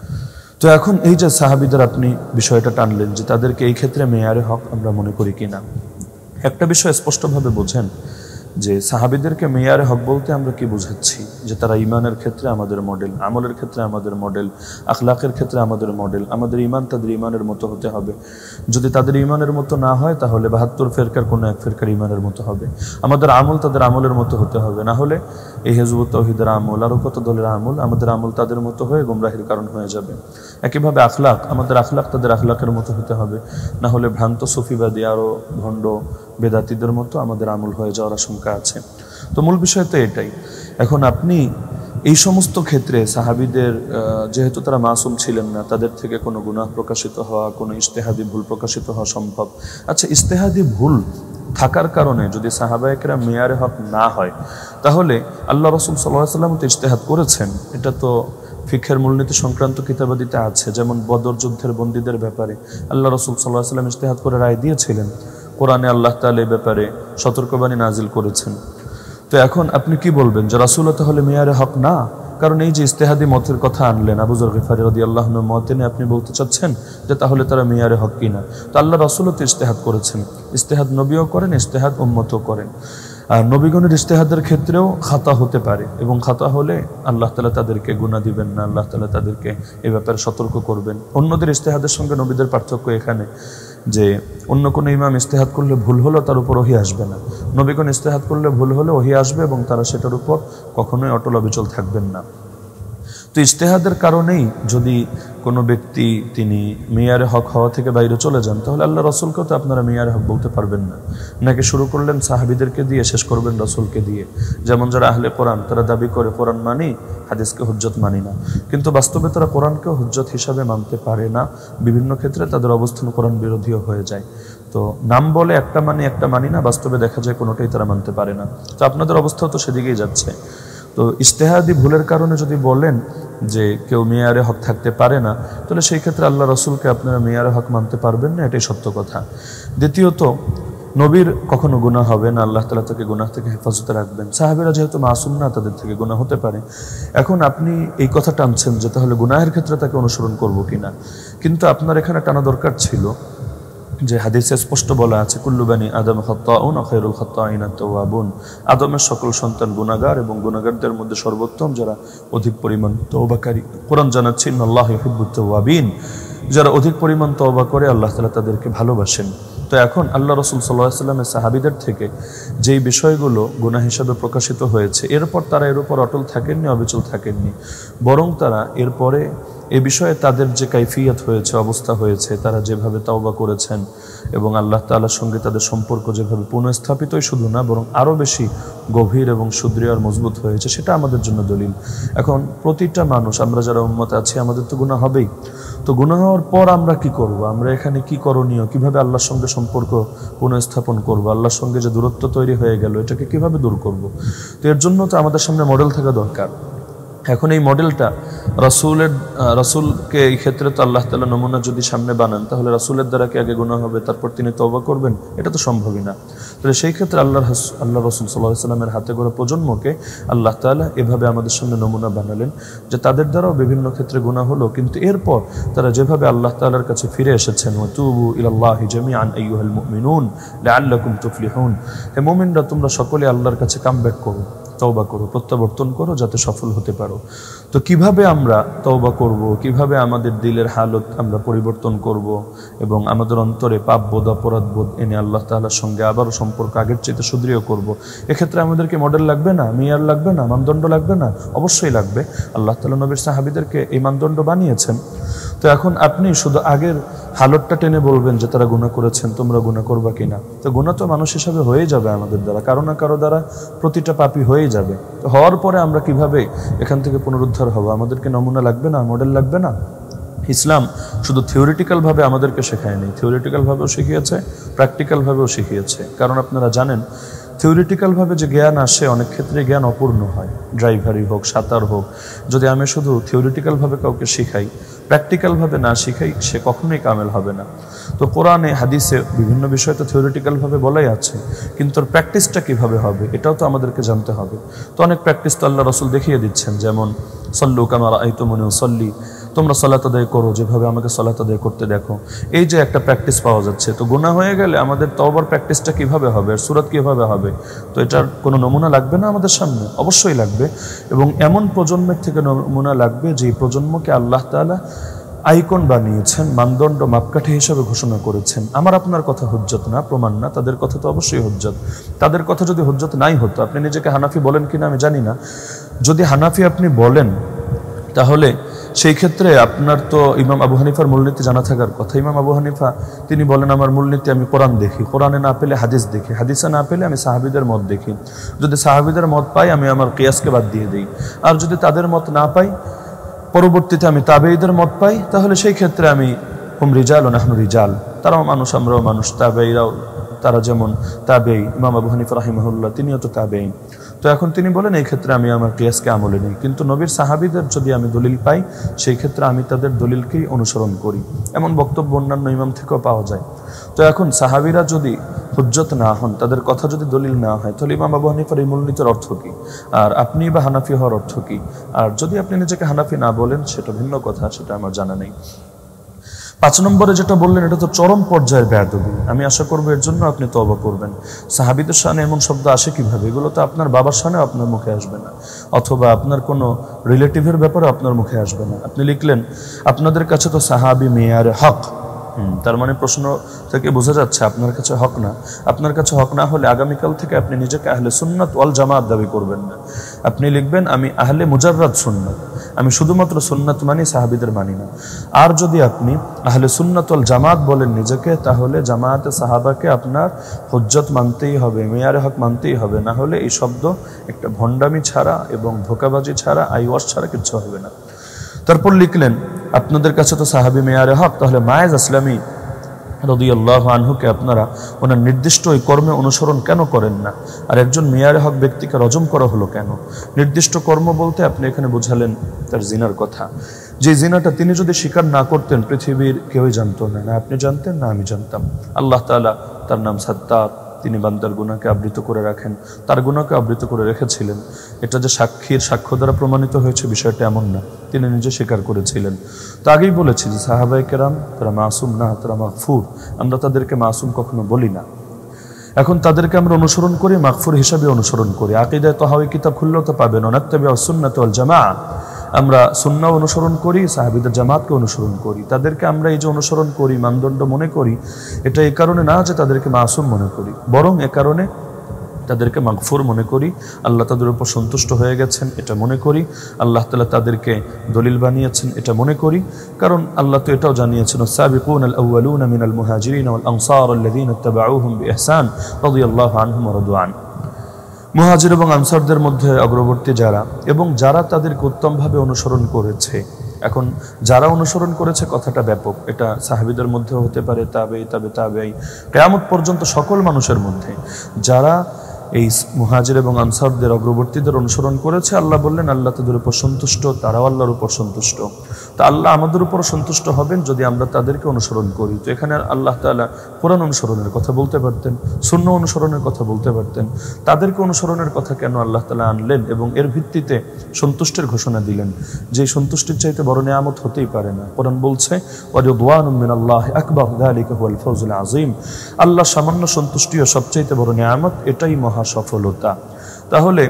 তো এখন এই যে সাহাবীদের আপনি বিষয়টা টানলেন যে তাদেরকে এই ক্ষেত্রে মেয়ারে হক আমরা মনে করি কিনা, একটা বিষয় স্পষ্টভাবে বোঝেন যে সাহাবীদেরকে মেয়ারে হক বলতে আমরা কি বোঝাচ্ছি, যে তারা ইমানের ক্ষেত্রে আমাদের মডেল, আমলের ক্ষেত্রে আমাদের মডেল, আখলাকের ক্ষেত্রে আমাদের মডেল। আমাদের ইমান তাদের ইমানের মতো হতে হবে। যদি তাদের ইমানের মতো না হয় তাহলে 72 ফেরকার কোনো এক ফেরকার ইমানের মতো হবে। আমাদের আমল তাদের আমলের মতো হতে হবে, না হলে এই হিজবুত তাওহীদের আমল আরও কত দলের আমল, আমাদের আমল তাদের মতো হয়ে গোমরাহির কারণ হয়ে যাবে। একইভাবে আখলাক, আমাদের আখলাক তাদের আখলাকের মতো হতে হবে, না হলে ভ্রান্ত সুফিবাদী আরও ভণ্ড বেদাতীদের মতো আমাদের আমল হয়ে যাওয়ার আশঙ্কা আছে। তো মূল বিষয় তো এটাই। এখন আপনি এই সমস্ত ক্ষেত্রে সাহাবীদের যেহেতু তারা মাসুম ছিলেন না, তাদের থেকে কোনো গুনাহ প্রকাশিত হওয়া, কোনো ইজতেহাদি ভুল প্রকাশিত হওয়া সম্ভব। আচ্ছা, ইজতেহাদি ভুল থাকার কারণে যদি সাহাবায়ে কেরাম মেয়ারে হক না হয়, তাহলে আল্লাহ রসুল সাল্লাল্লাহু আলাইহি ওয়াসাল্লাম তো ইজতেহাদ করেছেন, এটা তো ফিকহের মূলনীতি সংক্রান্ত কিতাবাদিতে আছে। যেমন বদর যুদ্ধের বন্দীদের ব্যাপারে আল্লাহ রসুল সাল্লাল্লাহু আলাইহি ওয়াসাল্লাম ইজতেহাদ করে রায় দিয়েছিলেন, কোরআনে আল্লাহ তাআলা এই ব্যাপারে সতর্কবাণী নাজিল করেছেন। তো এখন আপনি কি বলবেন যে রাসূলও তাহলে মেয়ারে হক না? কারণ এই যে ইজতেহাদি মতের কথা আনলেন, আবু যর গিফারী রাদিয়াল্লাহু আনহু মত এনে আপনি বলতে চাচ্ছেন যে তাহলে তারা মেয়ারে হক কিনা? তো আল্লাহ রাসূলও তো ইজতেহাদ করেছেন, ইজতেহাদ নবীও করেন, ইজতেহাদ উম্মতও করেন। আর নবীগণের ইজতেহাদের ক্ষেত্রেও খাতা হতে পারে, এবং খাতা হলে আল্লাহ তাআলা তাদেরকে গুনাহ দিবেন না, আল্লাহ তাআলা তাদেরকে এই ব্যাপারে সতর্ক করবেন। অন্যদের ইজতেহাদের সঙ্গে নবীদের পার্থক্য এখানে যে অন্য কোনো ইমাম ইজতেহাদ করলে ভুল হলো তার উপর ওহী আসবে না, নবীগণ ইজতেহাদ করলে ভুল হলে ওহী আসবে এবং তারা সেটার উপর কখনোই অটল অবিচল থাকবেন না। তো ইজতেহাদের কারণেই যদি কোনো ব্যক্তি তিনি মেয়ারে হক হওয়া থেকে বাইরে চলে যান, তাহলে আল্লাহ রসুলকেও তো আপনারা মেয়ারে হক বলতে পারবেন না। নাকি শুরু করলেন সাহাবীদেরকে দিয়ে, শেষ করবেন রসুলকে দিয়ে। যেমন যারা আহলে কোরআন, তারা দাবি করে কোরআন মানি, হাদিসকে হুজ্জত মানি না, কিন্তু বাস্তবে তারা কোরআনকেও হুজ্জত হিসাবে মানতে পারে না। বিভিন্ন ক্ষেত্রে তাদের অবস্থান কোরআন বিরোধীও হয়ে যায়। তো নাম বলে একটা মানি একটা মানি না, বাস্তবে দেখা যায় কোনোটাই তারা মানতে পারে না। তো আপনাদের অবস্থাও তো সেদিকেই যাচ্ছে। তো ইজতেহাদি ভুলের কারণে যদি বলেন যে কেউ মেয়ারে হক থাকতে পারে না, তাহলে সেই ক্ষেত্রে আল্লাহ রসুলকে আপনারা মেয়ারে হক মানতে পারবেন না, এটাই সত্য কথা। দ্বিতীয়ত, নবীর কখনো গুনাহ হবে না, আল্লাহ তাআলা তাকে গুনাহ থেকে হেফাজতে রাখবেন। সাহাবীরা যেহেতু মাসুম না, তাদের থেকে গুনাহ হতে পারে। এখন আপনি এই কথা টানছেন যে তাহলে গুনাহের ক্ষেত্রে তাকে অনুসরণ করব কিনা, কিন্তু আপনার এখানে টানা দরকার ছিল যে হাদিসে স্পষ্ট বলা আছে কুল্লু বানি আদম খাত্তাউন ওয়া খায়রুল খাত্তাইনা তাওয়াবুন, আদমের সকল সন্তান গুনাহগার এবং গুনাহগারদের মধ্যে সর্বোত্তম যারা অধিক পরিমাণ তওবাকারী। কোরআন জানাচ্ছে ইন্নাল্লাহা ইউহিব্বুত তাওয়াবিন, যারা অধিক পরিমাণ তওবা করে আল্লাহ তাআলা তাদেরকে ভালোবাসেন। তো এখন আল্লাহ রসুল সাল্লাল্লাহু আলাইহি ওয়াসাল্লামের সাহাবীদের থেকে যেই বিষয়গুলো গুনাহ হিসাবে প্রকাশিত হয়েছে, এরপর তারা এর উপর অটল থাকেননি, অবিচল থাকেননি, বরং তারা এরপরে এ বিষয়ে তাদের যে কাইফিয়ত হয়েছে, অবস্থা হয়েছে, তারা যেভাবে তাওবা করেছেন এবং আল্লাহ তাআলার সঙ্গে তাদের সম্পর্ক যেভাবে পুনঃস্থাপিতই শুধু না, বরং আরও বেশি গভীর এবং সুদৃঢ় আর মজবুত হয়েছে, সেটা আমাদের জন্য দলিল। এখন প্রতিটা মানুষ, আমরা যারা উম্মত আছি, আমাদের তো গুনাহ হবেই। তো গুনাহ হওয়ার পর আমরা কি করব? আমরা এখানে কি করণীয়, কিভাবে আল্লাহর সঙ্গে সম্পর্ক পুনঃস্থাপন করব, আল্লাহর সঙ্গে যে দূরত্ব তৈরি হয়ে গেল এটাকে কিভাবে দূর করব? তো এর জন্য তো আমাদের সামনে মডেল থাকা দরকার। এখন এই মডেলটা রাসূলকে এই ক্ষেত্রে তো আল্লাহ তাআলা নমুনা যদি সামনে বানান, তাহলে রাসূলের দ্বারা কি আগে গুনাহ হবে তারপর তিনি তওবা করবেন? এটা তো সম্ভবই না। তাহলে সেই ক্ষেত্রে আল্লাহ রাসূল সাল্লাল্লাহু আলাইহি সাল্লামের হাতে গড়া প্রজন্মকে আল্লাহ তাআলা এভাবে আমাদের সামনে নমুনা বানালেন যে তাদের দ্বারাও বিভিন্ন ক্ষেত্রে গুনাহ হলো, কিন্তু এরপর তারা যেভাবে আল্লাহ তাআলার কাছে ফিরে এসেছেন, ওয়াতুবু ইলাল্লাহি জামিআন আইয়ুহাল মুমিনুন লাআল্লাকুম তুফলিহুন, হে মুমিনরা তোমরা সকলে আল্লাহর কাছে কামব্যাক করো, তওবা করো, প্রত্যাবর্তন করো যাতে সফল হতে পারো। তো কিভাবে আমরা তওবা করব, কিভাবে আমাদের দিলের হালত আমরা পরিবর্তন করব এবং আমাদের অন্তরে পাপবোধ অপরাধ বোধ এনে আল্লাহ তাআলার সঙ্গে আবারও সম্পর্ক আগের চেয়ে সুদৃঢ় করব, এক্ষেত্রে আমাদেরকে মডেল লাগবে না, মেয়ার লাগবে না, মানদণ্ড লাগবে না? অবশ্যই লাগবে। আল্লাহ তাআলা নবীর সাহাবীদেরকে এই মানদণ্ড বানিয়েছেন। তো এখন আপনি শুধু আগের হালতটা টেনে বলবেন যে তারা গুনাহ করেছেন, তোমরা গুনাহ করবা কিনা? তো গুনাহ তো মানুষ হিসাবে হয়ে যাবে আমাদের দ্বারা, কারো না কারো দ্বারা প্রতিটা পাপী হয়ে যাবে। তো হওয়ার পরে আমরা কিভাবে এখান থেকে পুনরুদ্ধার হব? আমাদেরকে নমুনা লাগবে না, মডেল লাগবে না? ইসলাম শুধু থিওরিটিক্যালভাবে আমাদেরকে শেখায়নি, থিওরিটিক্যালভাবেও শিখিয়েছে, প্র্যাকটিক্যালভাবেও শিখিয়েছে। কারণ আপনারা জানেন থিওরিটিক্যালভাবে যে জ্ঞান আসে অনেক ক্ষেত্রে জ্ঞান অপূর্ণ হয়, ড্রাইভারই হোক, সাঁতার হোক। যদি আমি শুধু থিওরিটিক্যালভাবে কাউকে শিখাই, প্র্যাকটিক্যালভাবে না শিখাই, সে কখনোই কামেল হবে না। তো কোরআনে হাদিসে বিভিন্ন বিষয় তো থিওরিটিক্যালভাবে বলাই আছে, কিন্তু ওর প্র্যাকটিসটা কীভাবে হবে এটাও তো আমাদেরকে জানতে হবে। তো অনেক প্র্যাকটিস তো আল্লাহ রাসূল দেখিয়ে দিচ্ছেন, যেমন সল্লু কামা রাআইতুমুনি উসাল্লি, তোমরা সালাত আদায় করো যেভাবে আমাকে সালাত আদায় করতে দেখো। এই যে একটা প্র্যাকটিস পাওয়া যাচ্ছে। তো গুনাহ হয়ে গেলে আমাদের তওবার প্র্যাকটিসটা কিভাবে হবে, আর সূরাত কিভাবে হবে? তো এটার কোনো নমুনা লাগবে না আমাদের সামনে? অবশ্যই লাগবে। এবং এমন প্রজন্মের থেকে নমুনা লাগবে যে প্রজন্মকে আল্লাহ তাআলা আইকন বানিয়েছেন, মানদণ্ড মাপকাঠি হিসাবে ঘোষণা করেছেন। আমার আপনার কথা হুজ্জত না, প্রমাণ না, তাদের কথা তো অবশ্যই হুজ্জত। তাদের কথা যদি হুজ্জত নাই হতো, আপনি নিজেকে হানাফি বলেন কিনা আমি জানি না, যদি হানাফি আপনি বলেন তাহলে সেই ক্ষেত্রে আপনার তো ইমাম আবু হানিফার মূলনীতি জানা থাকার কথা। ইমাম আবু হানিফা তিনি বলেন, আমার মূলনীতি আমি কোরআন দেখি, কোরআনে না পেলে হাদিস দেখি, হাদিসে না পেলে আমি সাহাবীদের মত দেখি। যদি সাহাবীদের মত পাই আমি আমার কিয়াসকে বাদ দিয়ে দিই, আর যদি তাদের মত না পাই, পরবর্তীতে আমি তাবেঈদের মত পাই, তাহলে সেই ক্ষেত্রে আমি হুম রিজাল ও নাহনু রিজাল, তারাও মানুষ আমরাও মানুষ, তাবেঈরাও তারা যেমন তাবেঈ, ইমাম আবু হানিফা রাহিমাহুল্লাহ তিনিও তো তাবেঈ। তো এখন তিনি বলেন এই ক্ষেত্রে আমি আমার কিয়াসকে আমলে নিই, কিন্তু নবীর সাহাবীদের যদি আমি দলিল পাই সেই ক্ষেত্রে আমি তাদের দলিলকেই অনুসরণ করি। এমন বক্তব্য অন্যান্য ইমাম থেকেও পাওয়া যায়। তো এখন সাহাবীরা যদি হুজ্জত না হন, তাদের কথা যদি দলিল না হয়, তাহলে ইমাম আবু হানিফার এই মূলনীতির অর্থ কী? আর আপনি বা হানাফি হওয়ার অর্থ কী? আর যদি আপনি নিজেকে হানাফি না বলেন সেটা ভিন্ন কথা, সেটা আমার জানা নেই। 5 নম্বরে যেটা বললেন এটা তো চরম পর্যায়ের বেয়াদবি। আমি আশা করবো এর জন্য আপনি তওবা করবেন। সাহাবীদের শানে এমন শব্দ আসে কিভাবে? এগুলো তো আপনার বাবার শানেও আপনার মুখে আসবে না, অথবা আপনার কোনো রিলেটিভের ব্যাপারে আপনার মুখে আসবে না। আপনি লিখলেন আপনাদের কাছে তো সাহাবী মেয়ারে হক, তার মানে প্রশ্ন থেকে বোঝা যাচ্ছে আপনার কাছে হক না। আপনার কাছে হক না হলে আগামীকাল থেকে আপনি নিজেকে আহলে সুন্নাত ওয়াল জামাত দাবি করবেন না। আপনি লিখবেন আমি আহলে মুজাররাদ সুন্নাত, আমি শুধুমাত্র সুন্নাত মানি, সাহাবীদের মানি না। আর যদি আপনি আহলে সুন্নাত ওয়াল জামাত বলেন নিজেকে, তাহলে জামায়াতে সাহাবাকে আপনার হুজ্জত মানতেই হবে, মেয়ারে হক মানতেই হবে, না হলে এই শব্দ একটা ভণ্ডামি ছাড়া এবং ধোঁকাবাজি ছাড়া, আইওয়াশ ছাড়া কিচ্ছু হবে না। তারপর লিখলেন আপনাদের কাছে তো সাহাবী মেয়ারে হক, তাহলে মায়েজ আসলামী রাদিয়াল্লাহু আনহুকে আপনারা ওনার নির্দিষ্ট ওই কর্মে অনুসরণ কেন করেন না? আর একজন মেয়ারে হক ব্যক্তিকে রজম করা হলো কেন? নির্দিষ্ট কর্ম বলতে আপনি এখানে বোঝালেন তার জিনার কথা। যে জিনাটা তিনি যদি স্বীকার না করতেন পৃথিবীর কেউই জানতো না, না আপনি জানতেন না আমি জানতাম। আল্লাহ তাআলা তার নাম সাত্তার, তিনি বান্দার গুনাহকে আবৃত করে রাখেন, তার গুনাহকে আবৃত করে রেখেছিলেন। এটা যে সাক্ষীর সাক্ষ্য দ্বারা প্রমাণিত হয়েছে বিষয়টা এমন না, তিনি নিজে স্বীকার করেছিলেন। তো আগেই বলেছি যে সাহাবায়ে কেরাম তারা মাসুম না, তারা মাগফুর। আমরা তাদেরকে মাসুম কখনো বলি না। এখন তাদেরকে আমরা অনুসরণ করি, মাগফুর হিসাবে অনুসরণ করি। আকীদায়ে তাহাউয়ী কিতাব খুললেও তো পাবেন, নাত্তাবিউ সুন্নাত ওয়াল জামাআ, আমরা সুন্নাহ অনুসরণ করি, সাহাবীদের জামাতকে অনুসরণ করি। তাদেরকে আমরা এই যে অনুসরণ করি, মানদণ্ড মনে করি, এটা এই কারণে না যে তাদেরকে মাসুম মনে করি, বরং এ কারণে তাদেরকে মাগফুর মনে করি, আল্লাহ তাদের উপর সন্তুষ্ট হয়ে গেছেন এটা মনে করি, আল্লাহ তাআলা তাদেরকে দলিল বানিয়েছেন এটা মনে করি। কারণ আল্লাহ তো এটাও জানিয়েছেন সাবিকুনাল আউয়ালুনা মিনাল মুহাজিরিন ওয়াল আনসার আল্লাযীনা ইত্তাবাউহুম বিইহসান রাদিয়াল্লাহু আনহুম ওয়া রাদু আন। মুহাজির এবং আনসারদের মধ্যে অগ্রবর্তী যারা এবং যারা তাদেরকে উত্তমভাবে অনুসরণ করেছে। এখন যারা অনুসরণ করেছে কথাটা ব্যাপক, এটা সাহাবীদের মধ্যেও হতে পারে, তাবেঈ, কিয়ামত পর্যন্ত সকল মানুষের মধ্যে যারা এই মুহাজির এবং আনসারদের অগ্রবর্তীদের অনুসরণ করেছে, আল্লাহ বললেন আল্লাহ তাদের উপর সন্তুষ্ট, তারাও আল্লাহর উপর সন্তুষ্ট। তো আল্লাহ আমাদের উপর সন্তুষ্ট হবেন যদি আমরা তাদেরকে অনুসরণ করি। তো এখানে আল্লাহ তাআলা কোরআন অনুসরণের কথা বলতে পারতেন, সুন্নাহ অনুসরণের কথা বলতে পারতেন, তাদেরকে অনুসরণের কথা কেন আল্লাহ তাআলা আনলেন এবং এর ভিত্তিতে সন্তুষ্টির ঘোষণা দিলেন, যে সন্তুষ্টির চাইতে বড় নিয়ামত হতেই পারে না। কোরআন বলছে ওয়ারিদওয়ানুম মিনাল্লাহি আকবার যালিকা হুয়াল ফাওজুল আযীম, আল্লাহ সামান্য সন্তুষ্টিও সবচাইতে বড় নিয়ামত, এটাই মহা সফলতা। তাহলে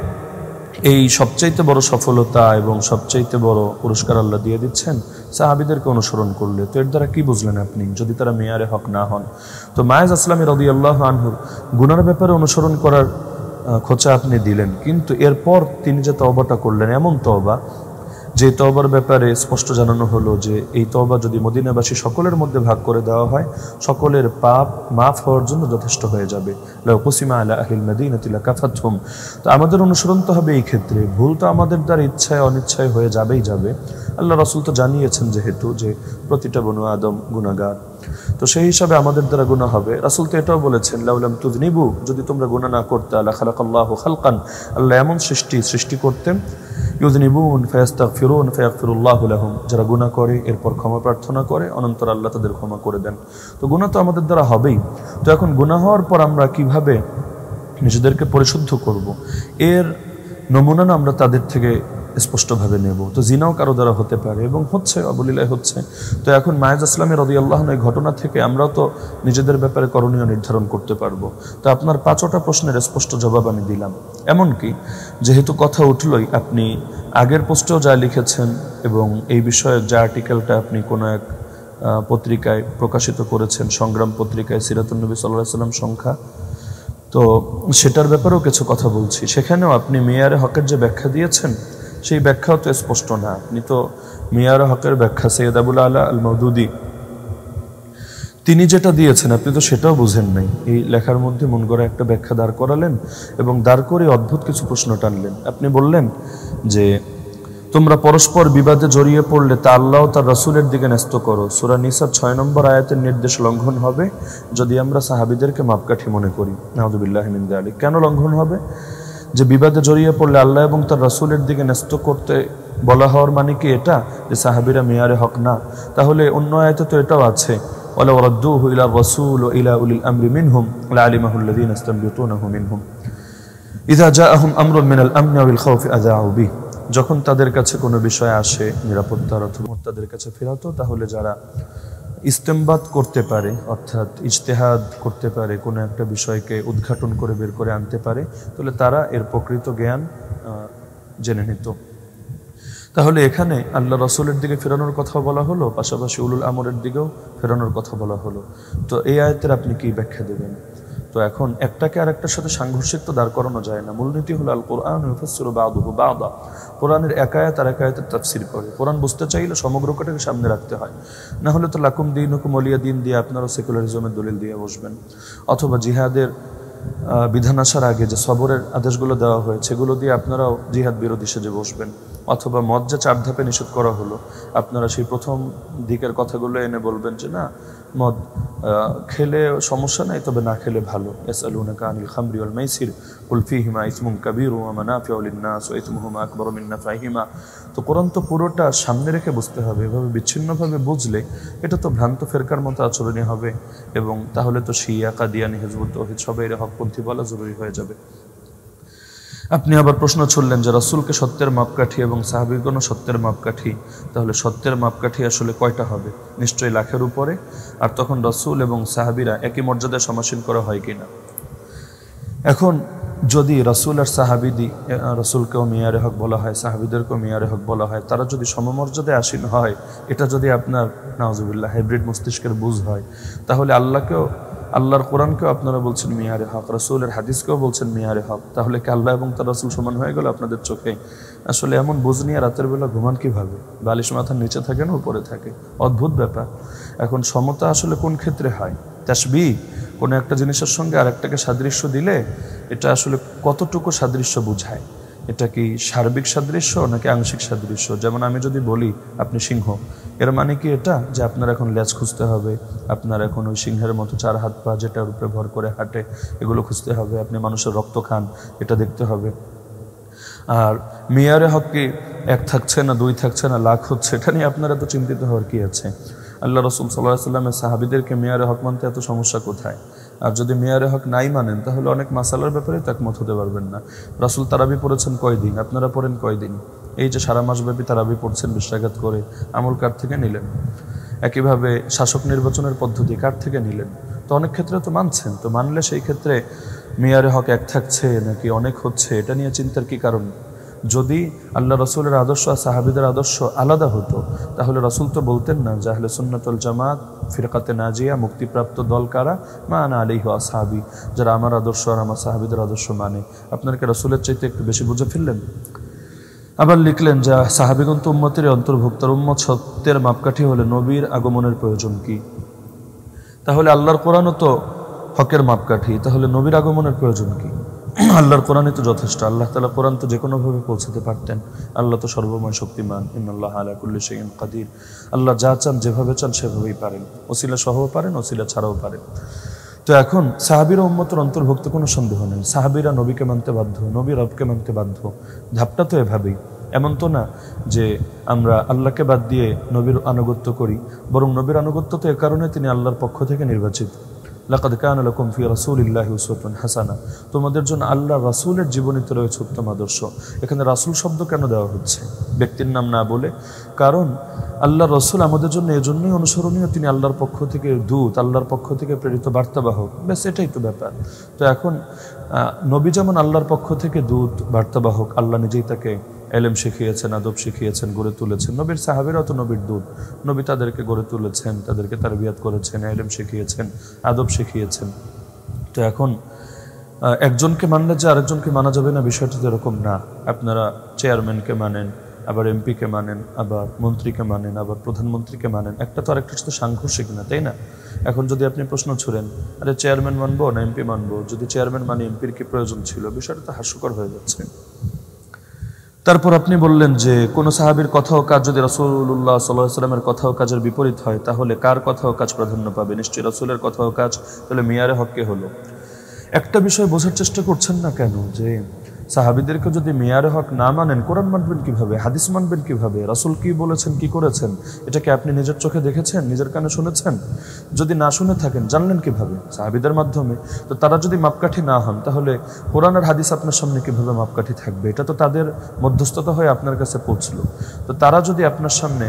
এই সবচাইতে বড় সফলতা এবং সবচাইতে বড় পুরস্কার আল্লাহ দিয়ে দিচ্ছেন সাহাবীদেরকে অনুসরণ করলে। তো এর দ্বারা কি বুঝলেন আপনি, যদি তারা মেয়ারে হক না হন? তো মায়েজ আসলামী রাদিয়াল্লাহু আনহুর গুনার ব্যাপারে অনুসরণ করার খোঁচা আপনি দিলেন, কিন্তু এরপর তিনি যে তওবাটা করলেন, এমন তওবা যে তওবার ব্যাপারে স্পষ্ট জানানো হলো যে এই তওবা যদি মদিনাবাসী সকলের মধ্যে ভাগ করে দেওয়া হয়, সকলের পাপ মাফ হওয়ার জন্য যথেষ্ট হয়ে যাবে। লাউ কুসিমা আলা আহলিল মাদিনাতি লাকাফাতহুম। তো আমাদের অনুসরণ তো হবে এই ক্ষেত্রে, ভুল তো আমাদের দ্বারা ইচ্ছায় অনিচ্ছায় হয়ে যাবেই যাবে। আল্লাহ রাসূল তো জানিয়েছেন যেহেতু যে প্রতিটা বনু আদম গুনাহগার, তো সেই হিসাবে আমাদের দ্বারা গুনাহ হবে। রাসূল তো এটাও বলেছেন লাউলাম তুযনিবু, যদি তোমরা গুনাহ না করতে লা খালাকাল্লাহু খালকান, আল্লাহ এমন সৃষ্টি করতেন ইউযনিবুন ফায়াস্তাগফিরুন ফায়াগফিরুল্লাহু লাহুম, যারা গুনাহ করে এরপর ক্ষমা প্রার্থনা করে অনন্তর আল্লাহ তাদের ক্ষমা করে দেন। তো গুনাহ তো আমাদের দ্বারা হবেই। তো এখন গুনাহ হওয়ার পর আমরা কিভাবে নিজেদেরকে পরিশুদ্ধ করব, এর নমুনা আমরা তাদের থেকে স্পষ্টভাবে নেব। তো জিনাও কারো দ্বারা হতে পারে এবং হচ্ছে, অবলীলায় হচ্ছে। তো এখন মায়েজ আসলামী রাদিয়াল্লাহু আনহা এই ঘটনা থেকে আমরাও তো নিজেদের ব্যাপারে করণীয় নির্ধারণ করতে পারবো। তো আপনার 5টা প্রশ্নের স্পষ্ট জবাব আমি দিলাম। এমনকি যেহেতু কথা উঠলই, আপনি আগের পোস্টেও যা লিখেছেন এবং এই বিষয়ে যে আর্টিকেলটা আপনি কোনো এক পত্রিকায় প্রকাশিত করেছেন, সংগ্রাম পত্রিকায়, সিরাতুন নবী সাল্লাল্লাহু আলাইহি ওয়াসাল্লাম সংখ্যা, তো সেটার ব্যাপারেও কিছু কথা বলছি। সেখানেও আপনি মেয়ারে হকের যে ব্যাখ্যা দিয়েছেন সেই ব্যাখ্যাও তো স্পষ্ট না। আপনি তো মেয়ারে হকের ব্যাখ্যা সৈয়দ আবুল আলা আল মওদুদি তিনি যেটা দিয়েছেন আপনি তো সেটাও বুঝেন নাই। এই লেখার মধ্যে মন গড়া একটা ব্যাখ্যা দাঁড় করালেন এবং দাঁড় করে অদ্ভুত কিছু প্রশ্ন টানলেন। আপনি বললেন যে তোমরা পরস্পর বিবাদে জড়িয়ে পড়লে তা আল্লাহ ও তার রাসূলের দিকে ন্যস্ত করো। সূরা নিসার 6 নম্বর আয়াতের নির্দেশ লঙ্ঘন হবে যদি আমরা সাহাবীদেরকে মাপকাঠি মনে করি। নাউযুবিল্লাহি মিন যালিক। কেন লঙ্ঘন হবে? যে বিবাদে জড়িয়ে পড়লে আল্লাহ এবং তার রাসূলের দিকে ন্যস্ত করতে বলা হওয়ার মানে কি এটা যে সাহাবীরা মেয়ারে হক না? তাহলে অন্য আয়াতে তো এটাও আছে ওয়ালাউ রাদ্দুহু ইলা রাসূল ওয়া ইলা উলিল আমরি মিনহুম লাআলিমাহু আল্লাযীনা ইসতামবিতুনাহু মিনহুম ইযা জাআহুম আমরুন মিনাল আমনি ওয়াল খাউফি আযাউ বিহি। যখন তাদের কাছে কোনো বিষয় আসে নিরাপত্তার অথবা তাদের কাছে ফেরাতো, তাহলে যারা ইস্তেমবাদ করতে পারে অর্থাৎ ইজতেহাদ করতে পারে, কোনো একটা বিষয়কে উদ্ঘাটন করে বের করে আনতে পারে, তাহলে তারা এর প্রকৃত জ্ঞান জেনে নিত। তাহলে এখানে আল্লাহ রাসূলের দিকে ফেরানোর কথা বলা হলো, পাশাপাশি উলুল আমরের দিকেও ফেরানোর কথা বলা হলো। তো এই আয়াতের আপনি কি ব্যাখ্যা দেবেন? তো এখন একটাকে আরেকটার সাথে সাংঘর্ষিক তো দাঁড় করানো যায় না। মূলনীতি হলো আল কোরআন ইউফাসসিরু বা'দুহু বা'দা, কোরআনের এক আয়াত আর এক আয়াতের তাফসীর করে। কোরআন বুঝতে চাইলে সমগ্রটাকে সামনে রাখতে হয়, না হলে তো লাকুম দীনুকুম ওয়ালিয়া দীন দিয়ে আপনারা সেকুলারিজমের দলিল দিয়ে বসবেন, অথবা জিহাদের বিধান আসার আগে যে সবরের আদেশগুলো দেওয়া হয়েছে সেগুলো দিয়ে আপনারাও জিহাদ বিরোধী সেজে বসবেন, অথবা মদ যে 4 ধাপে নিষেধ করা হলো আপনারা সেই প্রথম দিকের কথাগুলো এনে বলবেন যে না মদ খেলে সমস্যা নাই, তবে না খেলে ভালো। ইয়াসআলুনাকা আনিল খামরি ওয়াল মাইসির কুল ফীহিমা ইসমুন কাবীরু ওয়া মানাফিউ লিন-নাস ওয়া ইসমুহুমা আকবারু মিন নাফঈহিমা। তো কোরআন তো পুরোটা সামনে রেখে বুঝতে হবে। এভাবে বিচ্ছিন্নভাবে বুঝলে এটা তো ভ্রান্ত ফেরকার মতো আচরণই হবে, এবং তাহলে তো শিয়া, কাদিয়ানি, হিজবুত তাওহীদ সবাই এর হকপন্থী বলা জরুরি হয়ে যাবে। আপনি আবার প্রশ্ন ছুড়লেন যে রাসূলকে সত্যের মাপকাঠি এবং সাহাবীগণ সত্যের মাপকাঠি, তাহলে সত্যের মাপকাঠি আসলে কয়টা হবে? নিশ্চয়ই লাখের উপরে। আর তখন রাসূল এবং সাহাবীরা একই মর্যাদায় সমাসীন করা হয় কিনা? এখন যদি রাসূল আর সাহাবীদি, রাসূলকেও মিয়ারে হক বলা হয়, সাহাবীদেরকেও মিয়ারে হক বলা হয়, তারা যদি সমমর্যাদায় আসীন হয়, এটা যদি আপনার নাউজুবিল্লাহ হাইব্রিড মস্তিষ্কের বুঝ হয়, তাহলে আল্লাহর কোরআনকেও আপনারা বলছেন মিয়ারে হক, রাসূলের হাদিসকেও বলছেন মিয়ারে হক, তাহলে কি আল্লাহ এবং তার রাসূল সমান হয়ে গেল আপনাদের চোখে? আসলে এমন বুঝ নিয়ে রাতের বেলা ঘুমান কিভাবে? বালিশ মাথার নিচে থাকে না উপরে থাকে? অদ্ভুত ব্যাপার। এখন সমতা আসলে কোন ক্ষেত্রে হয়? তাশবিহ, কোনো একটা জিনিসের সঙ্গে আরেকটাকে সাদৃশ্য দিলে এটা আসলে কতটুকু সাদৃশ্য বোঝায়? এটা কি সার্বিক সাদৃশ্য নাকি আংশিক সাদৃশ্য? যেমন আমি যদি বলি আপনি সিংহ, এর মানে কি এটা যে আপনার এখন লেজ খুঁজতে হবে, আপনার এখন ওই সিংহের মতো 4 হাত পা যেটার উপরে ভর করে হাঁটে এগুলো খুঁজতে হবে, আপনি মানুষের রক্ত খান এটা দেখতে হবে। আর মেয়ারে হক কি 1 থাকছে না 2 থাকছে না লাখ হচ্ছে, এটা নিয়ে আপনারা তো চিন্তিত হওয়ার কি আছে? আল্লাহ রসুল সাল্লাল্লাহু আলাইহি ওয়াসাল্লামের সাহাবীদেরকে মেয়ারে হক মানতে এত সমস্যা কোথায়? আর যদি মেয়ারে হক নাই মানেন তাহলে অনেক মাসালার ব্যাপারে একমত হতে পারবেন না। রাসূল তারাবি পড়েছেন কয়দিন, আপনারা পড়েন কয়দিন? এই যে সারা মাসব্যাপী তারাবি পড়ছেন বিশ্বাঘাত করে, আমল কার থেকে নিলেন? একইভাবে শাসক নির্বাচনের পদ্ধতি কার থেকে নিলেন? তো অনেক ক্ষেত্রে তো মানছেন, তো মানলে সেই ক্ষেত্রে মেয়ারে হক 1 থাকছে নাকি অনেক হচ্ছে এটা নিয়ে চিন্তার কি কারণ? যদি আল্লাহ রসুলের আদর্শ আর সাহাবিদের আদর্শ আলাদা হতো তাহলে রসুল তো বলতেন না যে আহলে সুন্নাত ওয়াল জামাত ফিরকাতে নাজিয়া মুক্তিপ্রাপ্ত দল কারা? মা আনা আলাইহি ওয়া আসহাবি, যারা আমার আদর্শ আর আমার সাহাবিদের আদর্শ মানে। আপনার কি রসুলের চাইতে একটু বেশি বুঝে ফেললেন? আবার লিখলেন যে সাহাবিগণ তো উম্মতের অন্তর্ভুক্ত, উম্মত সত্যের মাপকাঠি হলে নবীর আগমনের প্রয়োজন কি? তাহলে আল্লাহর কোরআনও তো হকের মাপকাঠি, তাহলে নবীর আগমনের প্রয়োজন কি? আল্লাহর কোরআনই তো যথেষ্ট। আল্লাহ তাআলা কোরআন তো যে কোনোভাবে পৌঁছাতে পারতেন। আল্লাহ তো সর্বময় শক্তিমান, ইন্নাল্লাহা আলা কুল্লি শাইইন কাদির। আল্লাহ যা চান যেভাবে চান সেভাবেই পারেন, ওসিলা সহও পারেন ওসিলা ছাড়াও পারেন। তো এখন সাহাবীরা উম্মতের অন্তর্ভুক্ত, কোনো সন্দেহ নেই। সাহাবীরা নবীকে মানতে বাধ্য, নবী রবকে মানতে বাধ্য। ধাপটা তো এভাবেই। এমন তো না যে আমরা আল্লাহকে বাদ দিয়ে নবীর আনুগত্য করি, বরং নবীর আনুগত্য তো এ কারণে তিনি আল্লাহর পক্ষ থেকে নির্বাচিত। লাকাদ কানা লাকুম ফি রাসূলিল্লাহি উসওয়াতুন হাসানাহ, তোমাদের জন্য আল্লাহর রাসূলের জীবনীতে রয়েছে উত্তম আদর্শ। এখানে রাসূল শব্দ কেন দেওয়া হচ্ছে, ব্যক্তির নাম না বলে? কারণ আল্লাহর রাসূল আমাদের জন্য এজন্যই অনুসরণীয়, তিনি আল্লাহর পক্ষ থেকে দূত, আল্লাহর পক্ষ থেকে প্রেরিত বার্তাবাহক, ব্যাস এটাই তো ব্যাপার। তো এখন নবী যেমন আল্লাহর পক্ষ থেকে দূত বার্তাবাহক, আল্লাহ নিজেই তাকে এলেম শিখিয়েছেন, আদব শিখিয়েছেন, গড়ে তুলেছেন। নবীর সাহাবীরাও তো নবীর দূত, নবী তাদেরকে গড়ে তুলেছেন, তাদেরকে তারবিয়াত করেছেন, এলেম শিখিয়েছেন, আদব শিখিয়েছেন। তো এখন একজনকে মানলে যে আরেকজনকে মানা যাবে না বিষয়টা তো এরকম না। আপনারা চেয়ারম্যানকে মানেন, আবার এমপিকে মানেন, আবার মন্ত্রীকে মানেন, আবার প্রধানমন্ত্রীকে মানেন, একটা তো আরেকটার সাথে সাংঘর্ষিক না, তাই না? এখন যদি আপনি প্রশ্ন ছুড়েন আরে চেয়ারম্যান মানবো না এমপি মানবো, যদি চেয়ারম্যান মানে এমপির কি প্রয়োজন ছিল, বিষয়টা তো হাস্যকর হয়ে যাচ্ছে। তারপর আপনি বললেন যে কোন সাহাবীর কথা ও কাজ যদি রাসূলুল্লাহ সাল্লাল্লাহু আলাইহি ওয়াসাল্লামের কথা ও কাজের বিপরীত হয় তাহলে কার কথা ও কাজ প্রাধান্য পাবে? নিশ্চয়ই রাসূলের কথা ও কাজ। তাহলে মিয়ারে হক কে হলো? একটা বিষয় বোঝার চেষ্টা করছেন না কেন যে সাহাবীদেরকে যদি মিয়ারে হক না মানেন কোরআন মানবেন কিভাবে, হাদিস মানবেন কিভাবে, রাসূল কি বলেছেন কি করেছেন এটা কি আপনি নিজের চোখে দেখেছেন, নিজের কানে শুনেছেন? যদি না শুনে থাকেন জানলেন কিভাবে? সাহাবীদের মাধ্যমে। তো তারা যদি মাপকাঠি না হন তাহলে কোরআন আর হাদিস আপনার সামনে কিভাবে মাপকাঠি থাকবে? এটা তো তাদের মধ্যস্থতা হয়ে আপনার কাছে পৌঁছলো। তো তারা যদি আপনার সামনে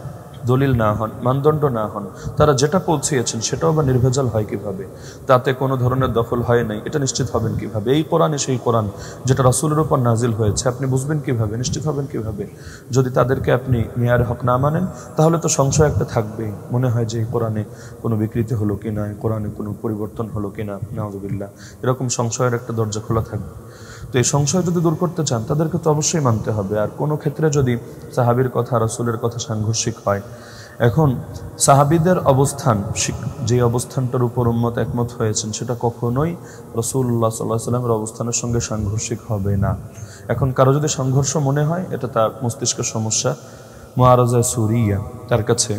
দলিল না হন, মানদণ্ড না হন, তারা যেটা পৌঁছিয়েছেন সেটাও বা নির্ভেজাল হয় কিভাবে? তাতে কোনো ধরনের দখল হয় নাই, এটা নিশ্চিত হবেন কিভাবে? এই কোরআনে সেই কোরআন যেটা রাসূলের উপর নাজিল হয়েছে, আপনি বুঝবেন কিভাবে, নিশ্চিত হবেন কিভাবে? যদি তাদেরকে আপনি মিয়ারে হক না মানেন তাহলে তো সংশয় একটা থাকবেই, মনে হয় যে এই কোরআনে কোনো বিকৃতি হলো কিনা, কোরআনে কোনো পরিবর্তন হলো কিনা, নাউযুবিল্লাহ, এরকম সংশয়ের একটা দরজা খোলা থাকবে। তো এই সংশয় যদি দূর করতে চান তাদেরকে তো অবশ্যই মানতে হবে। আর কোনো ক্ষেত্রে যদি সাহাবীর কথা রাসূলের কথা সাংঘর্ষিক হয়, এখন সাহাবীদের অবস্থান, যে অবস্থানটার উপর উম্মত একমত হয়েছেন সেটা কখনোই রাসূলুল্লাহ সাল্লাল্লাহু আলাইহি ওয়াসাল্লামের অবস্থানের সঙ্গে সাংঘর্ষিক হবে না। এখন কারো যদি সংঘর্ষ মনে হয় এটা তার মস্তিষ্কের সমস্যা, মুআরাজা সুরিয়া, তার কাছে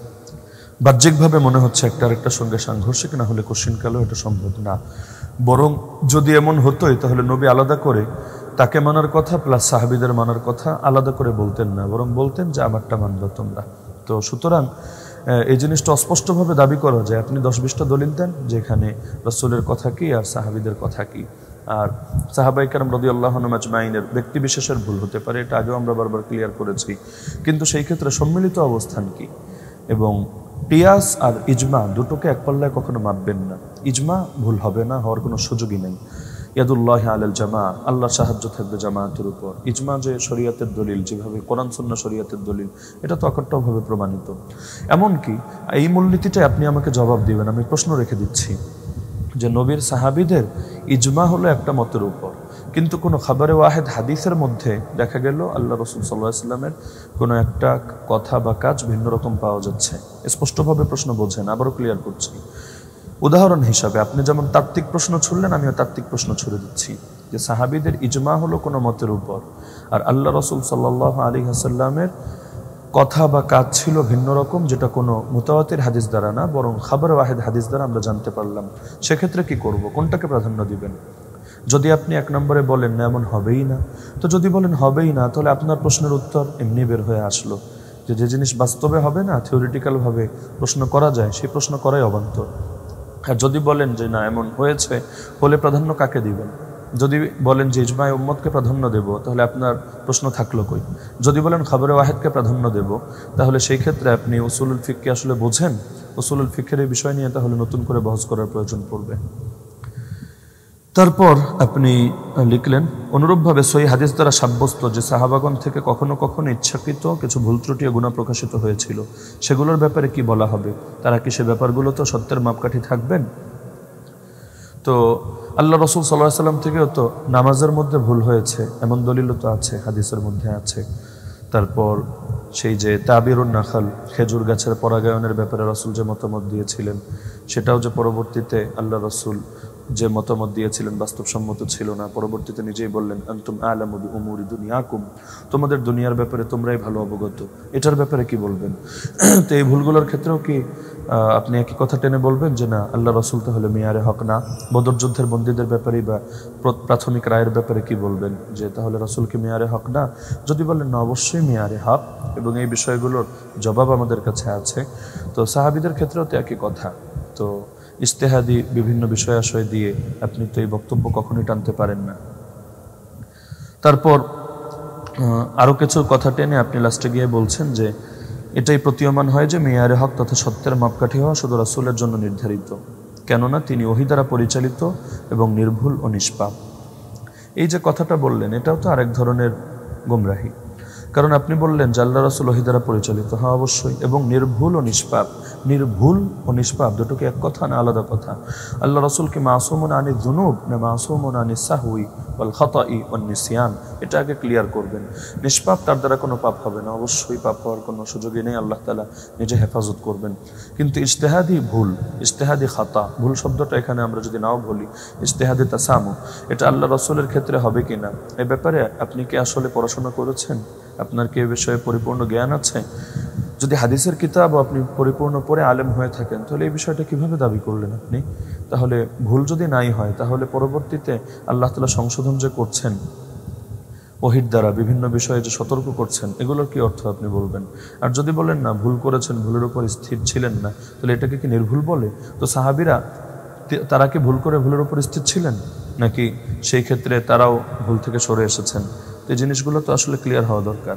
বাহ্যিকভাবে মনে হচ্ছে একটা আরেকটার সঙ্গে সাংঘর্ষিক, না হলে কোশ্চিনকালেও এটা সম্ভব না। বরং যদি এমন হতোই তাহলে নবী আলাদা করে তাকে মানার কথা প্লাস সাহাবীদের মানার কথা আলাদা করে বলতেন না, বরং বলতেন যে আমারটা মানবে তোমরা। তো সুতরাং এই জিনিসটা অস্পষ্টভাবে দাবি করা যায়। আপনি 10-20টা দলিল দেন যেখানে রাসূলের কথা কি আর সাহাবীদের কথা কি। আর সাহাবায়ে কেরাম রাদিয়াল্লাহু আনহুম আজমাইনের ব্যক্তি বিশেষের ভুল হতে পারে, এটা আগেও আমরা বারবার ক্লিয়ার করেছি, কিন্তু সেই ক্ষেত্রে সম্মিলিত অবস্থান কি এবং কিয়াস আর ইজমা দুটোকে এক পাল্লায় কখনো মাপবেন না। ইজমা ভুল হবে না, হওয়ার কোনো সুযোগই নেই। ইয়াদুল্লাহি আলাল জামা, আল্লাহর সাহায্য থাকবে জামায়াতের উপর। ইজমা যে শরীয়তের দলিল, যেভাবে কোরআন সুন্নাহ শরীয়তের দলিল, এটা তো অকট্টভাবে প্রমাণিত। এমনকি এই মূলনীতিটাই আপনি আমাকে জবাব দিবেন, আমি প্রশ্ন রেখে দিচ্ছি যে নবীর সাহাবীদের ইজমা হলো একটা মতের উপর, কিন্তু কোনো খাবারে ওয়াহেদ হাদিসের মধ্যে দেখা গেল আল্লাহ রাসূল সাল্লাল্লাহু আলাইহি ওয়াসাল্লামের কোনো একটা কথা বা কাজ ভিন্ন রকম পাওয়া যাচ্ছে। স্পষ্টভাবে প্রশ্ন বোঝেন, আবারও ক্লিয়ার করছি। উদাহরণ হিসাবে আপনি যেমন তাত্ত্বিক প্রশ্ন ছুড়লেন, আমিও তাত্ত্বিক প্রশ্ন ছুড়ে দিচ্ছি। যে সাহাবীদের ইজমা হলো কোনো মতের উপর, আর আল্লাহ রাসূল সাল্লাল্লাহু আলাইহি ওয়াসাল্লামের কথা বা কাজ ছিল ভিন্ন রকম, যেটা কোনো মুতাওয়াতির হাদিস দ্বারা না বরং খাবার ওয়াহিদ হাদিস দ্বারা আমরা জানতে পারলাম। সেক্ষেত্রে কি করব, কোনটাকে প্রাধান্য দিবেন? যদি আপনি এক নম্বরে বলেন না এমন হবেই না, তো যদি বলেন হবেই না, তাহলে আপনার প্রশ্নের উত্তর এমনি বের হয়ে আসলো যে যে জিনিস বাস্তবে হবে না, থিওরিটিক্যালভাবে প্রশ্ন করা যায়, সেই প্রশ্ন করাই অবান্তর। আর যদি বলেন যে না এমন হয়েছে, হলে প্রাধান্য কাকে দিবেন? যদি বলেন যে ইজমায়ে উম্মতকে প্রাধান্য দেব, তাহলে আপনার প্রশ্ন থাকলো কই? যদি বলেন খবরে ওয়াহিদকে প্রাধান্য দেব, তাহলে সেই ক্ষেত্রে আপনি উসুলুল ফিককে আসলে বোঝেন? উসুলুল ফিকের এই বিষয় নিয়ে তাহলে নতুন করে বহস করার প্রয়োজন পড়বে। তারপর আপনি লিখলেন, অনুরূপভাবে সহিহ হাদিস দ্বারা সাব্যস্ত যে সাহাবাগণ থেকে কখনো কখনো ইচ্ছাকৃত কিছু ভুল ত্রুটি ও গুনাহ প্রকাশিত হয়েছিল, সেগুলোর ব্যাপারে কি বলা হবে? তারা কি সে ব্যাপারগুলো তো সত্যের মাপকাঠি থাকবেন? তো আল্লাহ রাসূল সাল্লাল্লাহু আলাইহি ওয়াসাল্লাম থেকেও তো নামাজের মধ্যে ভুল হয়েছে এমন দলিলও তো আছে, হাদিসের মধ্যে আছে। তারপর সেই যে তাবিরুন নাখাল, খেজুর গাছের পরাগায়নের ব্যাপারে রাসূল যে মতামত দিয়েছিলেন, সেটাও যে পরবর্তীতে আল্লাহ রাসূল যে মতামত দিয়েছিলেন বাস্তবসম্মত ছিল না, পরবর্তীতে নিজেই বললেন আনতুম আ'লামু বিউমুরি দুনিয়াকুম, তোমাদের দুনিয়ার ব্যাপারে তোমরাই ভালো অবগত, এটার ব্যাপারে কি বলবেন? তো এই ভুলগুলোর ক্ষেত্রেও কি আপনি একই কথা টেনে বলবেন যে না আল্লাহ রাসূল তাহলে মিয়ারে হক না? বদর যুদ্ধের বন্দীদের ব্যাপারেই বা প্রাথমিক রায়ের ব্যাপারে কি বলবেন যে তাহলে রাসূল কি মিয়ারে হক না? যদি বলেন না অবশ্যই মিয়ারে হক, এবং এই বিষয়গুলোর জবাব আমাদের কাছে আছে, তো সাহাবীদের ক্ষেত্রেও তো একই কথা। তো ইজতিহাদি বিভিন্ন বিষয়াশয় দিয়ে আপনি তো এই বক্তব্য কখনোই টানতে পারেন না। তারপর আরও কিছু কথা টেনে আপনি লাস্টে গিয়ে বলছেন যে এটাই প্রতীয়মান হয় যে মেয়ারে হক তথা সত্যের মাপকাঠি হওয়া শুধু রাসূলের জন্য নির্ধারিত, কেননা তিনি ওহী দ্বারা পরিচালিত এবং নির্ভুল ও নিষ্পাপ। এই যে কথাটা বললেন, এটাও তো আরেক ধরনের গুমরাহি। কারণ আপনি বললেন যে আল্লাহ রাসূল ওহী দ্বারা পরিচালিত, হ্যাঁ অবশ্যই, এবং নির্ভুল ও নিষ্পাপ। নির্ভুল ও নিষ্পাপ দুটো কি এক কথা না আলাদা কথা? আল্লাহ রাসূল কি মাসুমুন আনিজ যুনুব না মাসুমুন আনিস সাহউই ওয়াল খাতাই ওয়ান নিসিয়ান? এটা আগে ক্লিয়ার করবেন। নিষ্পাপ, তার দ্বারা কোনো পাপ হবে না, অবশ্যই পাপ হওয়ার কোনো সুযোগই নেই, আল্লাহ তাআলা নিজে হেফাজত করবেন। কিন্তু ইজতিহাদি ভুল, ইজতিহাদি খাতা, ভুল শব্দটা এখানে আমরা যদি নাও বলি, ইজতিহাদি তাসামু, এটা আল্লাহ রাসূলের ক্ষেত্রে হবে কিনা এ ব্যাপারে আপনি কি আসলে পড়াশোনা করেছেন? আপনার কি এ বিষয়ে পরিপূর্ণ জ্ঞান আছে? যদি হাদিসের কিতাব আপনি পরিপূর্ণ পড়ে আলেম হয়ে থাকেন, তাহলে এই বিষয়টা কিভাবে দাবি করলেন আপনি? তাহলে ভুল যদি নাই হয়, তাহলে পরবর্তীতে আল্লাহ তাআলা সংশোধন যে করছেন ওহীর দ্বারা, বিভিন্ন বিষয়ে যে সতর্ক করছেন, এগুলোর কি অর্থ আপনি বলবেন? আর যদি বলেন না ভুল করেছেন, ভুলের উপর স্থির ছিলেন না, তাহলে এটাকে কি নির্ভুল বলে? তো সাহাবীরা তারা কি ভুল করে ভুলের উপর স্থির ছিলেন, নাকি সেই ক্ষেত্রে তারাও ভুল থেকে সরে এসেছেন? এই জিনিসগুলো তো আসলে ক্লিয়ার হওয়া দরকার।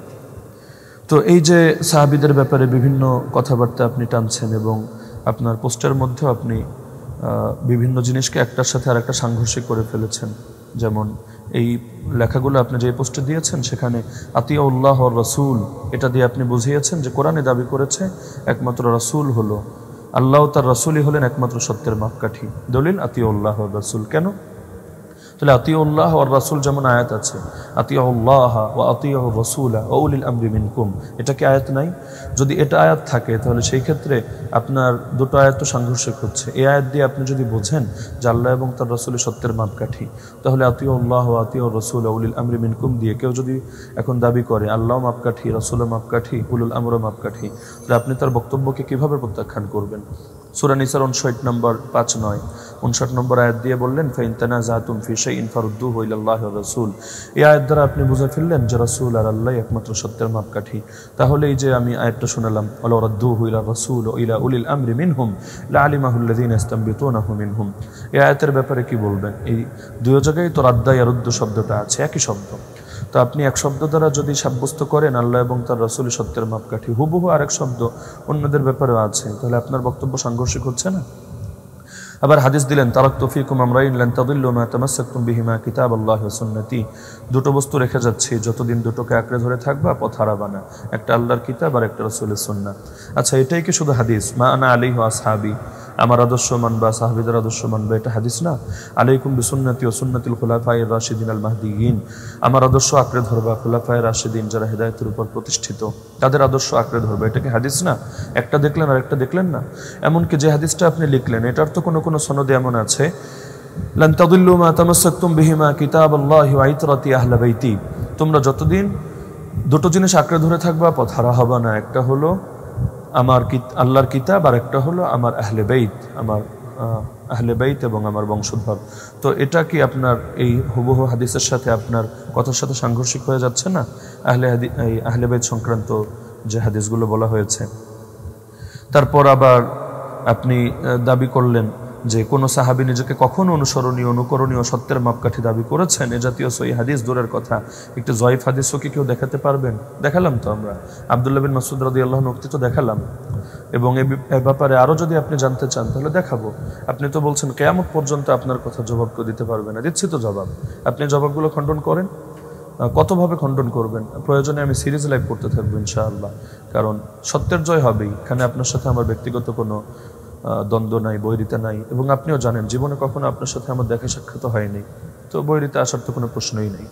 তো এই যে সাহাবীদের ব্যাপারে বিভিন্ন কথাবার্তা আপনি টানছেন, এবং আপনার পোস্টের মধ্যেও আপনি বিভিন্ন জিনিসকে একটার সাথে আর একটা সাংঘর্ষিক করে ফেলেছেন। যেমন এই লেখাগুলো আপনি যে পোস্টে দিয়েছেন, সেখানে আতিউল্লাহ ওয়ার রাসূল এটা দিয়ে আপনি বুঝিয়েছেন যে কোরআনে দাবি করেছে একমাত্র রাসূল হলো আল্লাহ, তার রাসূলই হলেন একমাত্র সত্যের মাপকাঠি। দলিল আতিউল্লাহ ওয়ার রাসূল। কেন? তাহলে আতিউল্লাহ ওয়ার রাসূল যেমন আয়াত আছে, আতিউল্লাহ ওয়া আতিউর রাসূলা ওয়া উলিল আমরি মিনকুম, এটা কি আয়াত নাই? যদি এটা আয়াত থাকে, তাহলে সেই ক্ষেত্রে আপনার দুটো আয়াত তো সাংঘর্ষিক হচ্ছে। এই আয়াত দিয়ে আপনি যদি বোঝেন যে আল্লাহ এবং তার রাসূলের সত্যের মাপকাঠি, তাহলে আতিউল্লাহ ওয়া আতিউর রাসূলা ওয়া উলিল আমরি মিনকুম দিয়ে কেউ যদি এখন দাবি করে আল্লাহ মাপকাঠি, রাসূলও মাপকাঠি, উলুল আমরও মাপকাঠি, তাহলে আপনি তার বক্তব্যকে কিভাবে প্রত্যাখ্যান করবেন? সূরা নিসার 59 নম্বর 5-9 59 নম্বর আয়াত দিয়ে বললেন ফাইন তানাজাতুম ফি শাইইন ফারুদ্দুহু ইলাল্লাহি ওয়া রাসূল। এই আয়াত দ্বারা আপনি বুঝে ফেললেন যে রাসূল আর আল্লাহ একমাত্র সত্যের মাপকাঠি। তাহলে এই যে আমি আয়াতটা শোনালাম, ওয়ালা রাদ্দুহু ইলা রাসূল ওয়া ইলা উলিল আমরি মিনহুম লাআলিমাহু আল্লাযীনা ইস্তামবিতুনাহু মিনহুম, এই আয়াতের ব্যাপারে কি বলবেন? এই দুই জায়গায় তো রাদ্দা ইয়ারুদ্দু শব্দটা আছে, একই শব্দ। তো আপনি এক শব্দ দ্বারা যদি সাব্যস্ত করেন আল্লাহ এবং তার রাসূলের সত্যের মাপকাঠি, হুবহু আরেক শব্দ অন্যদের ব্যাপারেও আছে, তাহলে আপনার বক্তব্য সাংঘর্ষিক হচ্ছে না? আবার হাদিস দিলেন তারাকতু ফীকুম আমরাইন লান তাদিল্লু মা তামাসসাকতুম বিহিমা কিতাবাল্লাহি ওয়া সুন্নতি, দুটো বস্তু রেখে যাচ্ছি, যতদিন দুটোকে আঁকড়ে ধরে থাকবা পথ হারাবা না, একটা আল্লাহর কিতাব আর একটা রাসূলের সুন্নাহ। আচ্ছা, এটাই কি শুধু হাদিস? মা আনা আলাইহি ওয়া আসহাবি, আমার আদর্শ মানবা, সাহাবীদের আদর্শ মানবা, এটা হাদিস না? আলাইকুম বিসুন্নতি ওয়া সুন্নাতিল খুলাফায়ে রাশিদিন আল মাহদিয়িন, আমার আদর্শ আঁকড়ে ধরবা, খুলাফায়ে রাশিদিন যারা হেদায়েতের উপর প্রতিষ্ঠিত, তাদের আদর্শ আঁকড়ে ধরবা, এটা কি হাদিস না? একটা দেখলেন আর একটা দেখলেন না। এমনকি যে হাদিসটা আপনি লিখলেন, এটার তো কোনো সনদে এমন আছে লান তাদিল্লু মা তামাসসাকতুম বিহিমা কিতাবাল্লাহি ওয়া ইতরাতি আহলি বাইতি, তোমরা যতদিন দুটো জিনিস আঁকড়ে ধরে থাকবা পথ হারা হবে না। একটা হলো আমার আল্লাহর কিতাব, আর একটা হলো আমার আহলে বাইত, আমার আহলে বাইত এবং আমার বংশোদ্ভব। তো এটা কি আপনার এই হুবহু হাদিসের সাথে আপনার কথার সাথে সাংঘর্ষিক হয়ে যাচ্ছে না? আহলে বাইত সংক্রান্ত যে হাদিসগুলো বলা হয়েছে। তারপর আবার আপনি দাবি করলেন যে কোনো সাহাবী নিজেকে কখনো অনুসরণীয়, অনুকরণীয়, সত্যের মাপকাঠি দাবি করেছেন, এ জাতীয় সহিহ হাদিস দূরের কথা, একটু জয়ীফ হাদিসও কি কেউ দেখাতে পারবেন? দেখালাম তো আমরা, আব্দুল্লাহ বিন মাসউদ রাদিয়াল্লাহু আনহু উক্তি তো দেখালাম। এবং এ ব্যাপারে আরও যদি আপনি জানতে চান তাহলে দেখাবো। আপনি তো বলছেন কিয়ামত পর্যন্ত আপনার কথা জবাব কেউ দিতে পারবে না। দিচ্ছি তো জবাব, আপনি জবাবগুলো খণ্ডন করেন। কতভাবে খণ্ডন করবেন? প্রয়োজনে আমি সিরিজ লাইভ করতে থাকবো ইনশাআল্লাহ, কারণ সত্যের জয় হবেই। এখানে আপনার সাথে আমার ব্যক্তিগত কোনো দ্বন্দ্ব নাই, বৈরিতা নাই, এবং আপনিও জানেন জীবনে কখনো আপনার সাথে আমার দেখা সাক্ষাৎ হয়নি, তো বৈরিতা আসার তো কোনো প্রশ্নই নেই।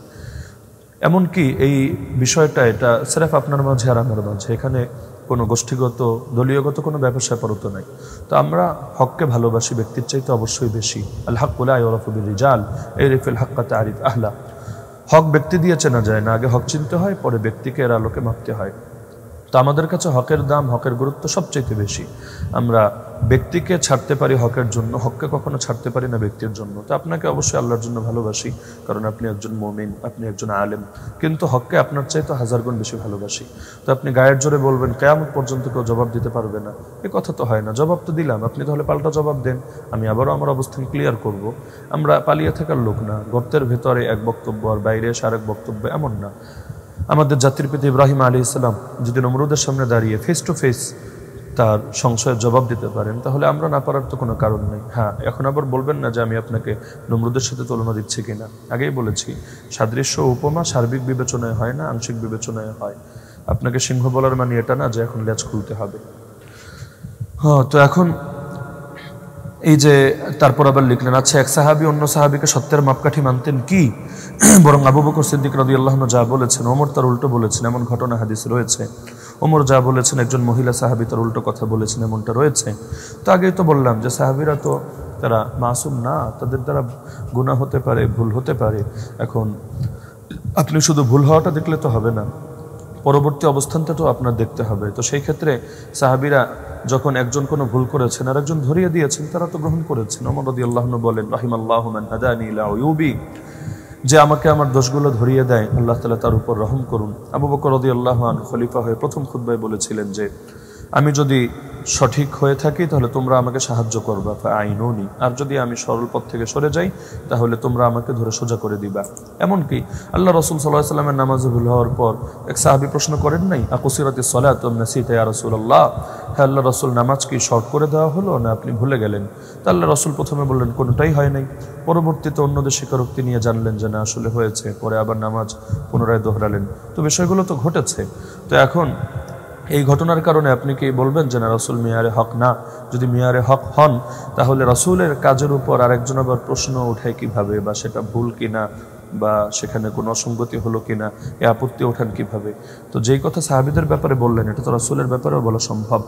এমনকি এই বিষয়টা এটা সির্ফ আপনার মাঝে আর আমার মাঝে, এখানে কোনো গোষ্ঠীগত দলীয়গত কোনো ব্যাপার স্যাপারও নাই। তো আমরা হককে ভালোবাসি ব্যক্তির চাইতে অবশ্যই বেশি। আল হাক্কু লা ইউরাফু বির-রিজাল ইরিফিল হাক্কা তারিফ আহলা। হক ব্যক্তি দিয়ে চেনা যায় না, আগে হক চিনতে হয়, পরে ব্যক্তিকে এর আলোকে মাপতে হয়। তো আমাদের কাছে হকের দাম, হকের গুরুত্ব সবচেয়ে বেশি। আমরা ব্যক্তিকে ছাড়তে পারি হকের জন্য, হককে কখনো ছাড়তে পারি না ব্যক্তির জন্য। তো আপনাকে অবশ্যই আল্লাহর জন্য ভালোবাসি, কারণ আপনি একজন মুমিন, আপনি একজন আলেম, কিন্তু হককে আপনার চাইতে 1000 গুণ বেশি ভালোবাসি। তো আপনি গায়ের জোরে বলবেন কিয়ামত পর্যন্ত কেউ জবাব দিতে পারবে না, এ কথা তো হয় না। জবাব তো দিলাম, আপনি তাহলে পাল্টা জবাব দেন, আমি আবারও আমার অবস্থান ক্লিয়ার করব। আমরা পালিয়ে থাকার লোক না, গর্তের ভেতরে এক বক্তব্য আর বাইরে এসে আরেক বক্তব্য, এমন না। আমাদের জাতির পিতা ইব্রাহিম আলাইহিস সালাম যদি নমরুদের সামনে দাঁড়িয়ে ফেস টু ফেস তার সংশয়ের জবাব দিতে পারেন, তাহলে আমরা না পারার তো কোনো কারণ নেই। হ্যাঁ, এখন আবার বলবেন না যে আমি আপনাকে নমরুদের সাথে তুলনা দিচ্ছি কিনা। আগেই বলেছি, সাদৃশ্য উপমা সার্বিক বিবেচনায় হয় না, আংশিক বিবেচনায় হয়। আপনাকে সিংহ বলার মানে এটা না যে এখন লেজ খুলতে হবে। হ্যাঁ, তো এখন এই যে তারপর আবার লিখলেন, আচ্ছা এক সাহাবী অন্য সাহাবীকে সত্যের মাপকাঠি মানতেন কি? বরং আবু বকর সিদ্দিক রাদিয়াল্লাহু আনহু যা বলেছেন ওমর তার উল্টো বলেছেন, এমন ঘটনা হাদিস রয়েছে। ওমর যা বলেছেন একজন মহিলা সাহাবী তার উল্টো কথা বলেছেন, এমনটা রয়েছে। তো আগেই তো বললাম যে সাহাবীরা তো তারা মাসুম না, তাদের দ্বারা গুনাহ হতে পারে, ভুল হতে পারে। এখন আপনি শুধু ভুল হওয়াটা দেখলে তো হবে না, পরবর্তী অবস্থানটা তো আপনার দেখতে হবে। তো সেই ক্ষেত্রে সাহাবীরা যখন একজন কোনো ভুল করেছেন আর একজন ধরিয়ে দিয়েছেন, তারা তো গ্রহণ করেছেন। ওমর রাদিয়াল্লাহু আনহু বলেন, রাহিমাল্লাহু মান হাদানি ইলা উয়ুবি, যে আমাকে আমার দোষগুলো ধরিয়ে দেয়, আল্লাহ তাআলা তার উপর রহম করুন। আবু বকর রাদিয়াল্লাহু আনহু খলিফা হয়ে প্রথম খুতবায় বলেছিলেন যে আমি যদি সঠিক হয়ে থাকি তাহলে তোমরা আমাকে সাহায্য করবা, ফাআইনুনি, আর যদি আমি সরল পথ থেকে সরে যাই তাহলে তোমরা আমাকে ধরে সোজা করে দিবা। এমনকি আল্লাহ রাসূল সাল্লাল্লাহু আলাইহি ওয়াসাল্লামের নামাজে ভুল হওয়ার পর এক সাহাবী প্রশ্ন করেন নাই, আকুসিরাতিস সালাতু ওয়া নাসিতা ইয়া রাসূলুল্লাহ, হে আল্লাহ রাসূল নামাজ কি শর্ট করে দেওয়া হলো না আপনি ভুলে গেলেন? তা আল্লাহ রাসূল প্রথমে বললেন কোনোটাই হয় নাই। পরবর্তীতে অন্যদের স্বীকারোক্তি নিয়ে জানলেন যে না আসলে হয়েছে, পরে আবার নামাজ পুনরায় দোহরালেন। তো বিষয়গুলো তো ঘটেছে। তো এখন এই ঘটনার কারণে আপনি কি বলবেন যে না রাসূল মিয়ারে হক না? যদি মিয়ারে হক হন তাহলে রাসূলের কাজের উপর আরেকজন আবার প্রশ্ন উঠায় কিভাবে, বা সেটা ভুল কিনা, বা সেখানে কোনো অসঙ্গতি হলো কিনা, এ আপত্তি ওঠান কিভাবে? তো যেই কথা সাহাবীদের ব্যাপারে বললেন এটা তো রাসূলের ব্যাপারেও বলা সম্ভব।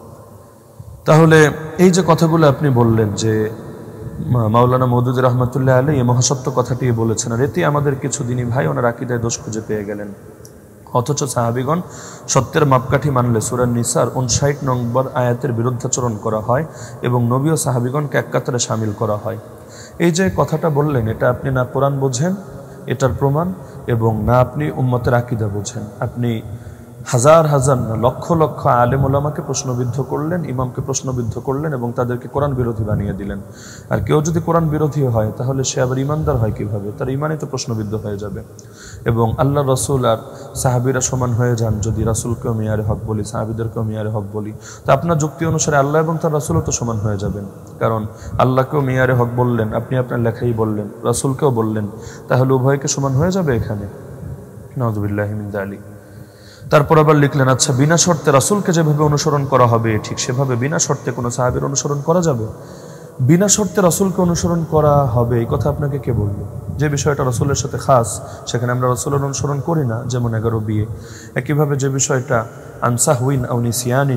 তাহলে এই যে কথাগুলো আপনি বললেন যে মাওলানা মওদুদী রহমাতুল্লাহ আলাইহি মহাসত্য কথাটি বলেছেন, আর এতে আমাদের কিছু দিনী ভাই ওনার আকীদায় দোষ খুঁজে পেয়ে গেলেন। অথচ সাহাবীগণ সত্যের মাপকাঠি মানলে সূরা নিসার 59 নম্বর আয়াতের বিরুদ্ধাচরণ করা হয় এবং নবী ও সাহাবীগণকে এক কাতারে শামিল করা হয়। এই যে কথাটা বললেন এটা আপনি না কোরআন বোঝেন এটার প্রমাণ, এবং না আপনি উম্মতের আকীদা বোঝেন। আপনি হাজার হাজার না লক্ষ লক্ষ আলেম ওলামাকে প্রশ্নবিদ্ধ করলেন, ইমামকে প্রশ্নবিদ্ধ করলেন এবং তাদেরকে কোরআন বিরোধী বানিয়ে দিলেন। আর কেউ যদি কোরআন বিরোধী হয় তাহলে সে আবার ইমানদার হয় কিভাবে? তার ইমানই তো প্রশ্নবিদ্ধ হয়ে যাবে। এবং আল্লাহ রসুল আর সাহাবীরা সমান হয়ে যান যদি রাসূলকেও মিয়ারে হক বলি, সাহাবীদেরকেও মিয়ারে হক বলি। তো আপনার যুক্তি অনুসারে আল্লাহ এবং তার রাসূলও তো সমান হয়ে যাবেন, কারণ আল্লাহকেও মিয়ারে হক বললেন, আপনি আপনার লেখাই বললেন, রাসূলকেও বললেন, তাহলে উভয়কে সমান হয়ে যাবে এখানে। নাউযুবিল্লাহি মিন যালিক। তারপর আবার লিখলেন, আচ্ছা বিনা শর্তে রাসূলকে যেভাবে অনুসরণ করা হবে ঠিক সেভাবে বিনা শর্তে কোনো সাহাবীর অনুসরণ করা যাবে? বিনা শর্তে রাসূলকে অনুসরণ করা হবে এই কথা আপনাকে কে বলল? যে বিষয়টা রাসূলের সাথে খাস সেখানে আমরা রাসূলের অনুসরণ করি না, যেমন 11 বিয়ে। একইভাবে যে বিষয়টা আনসাহুইন আও নিসিয়ানিন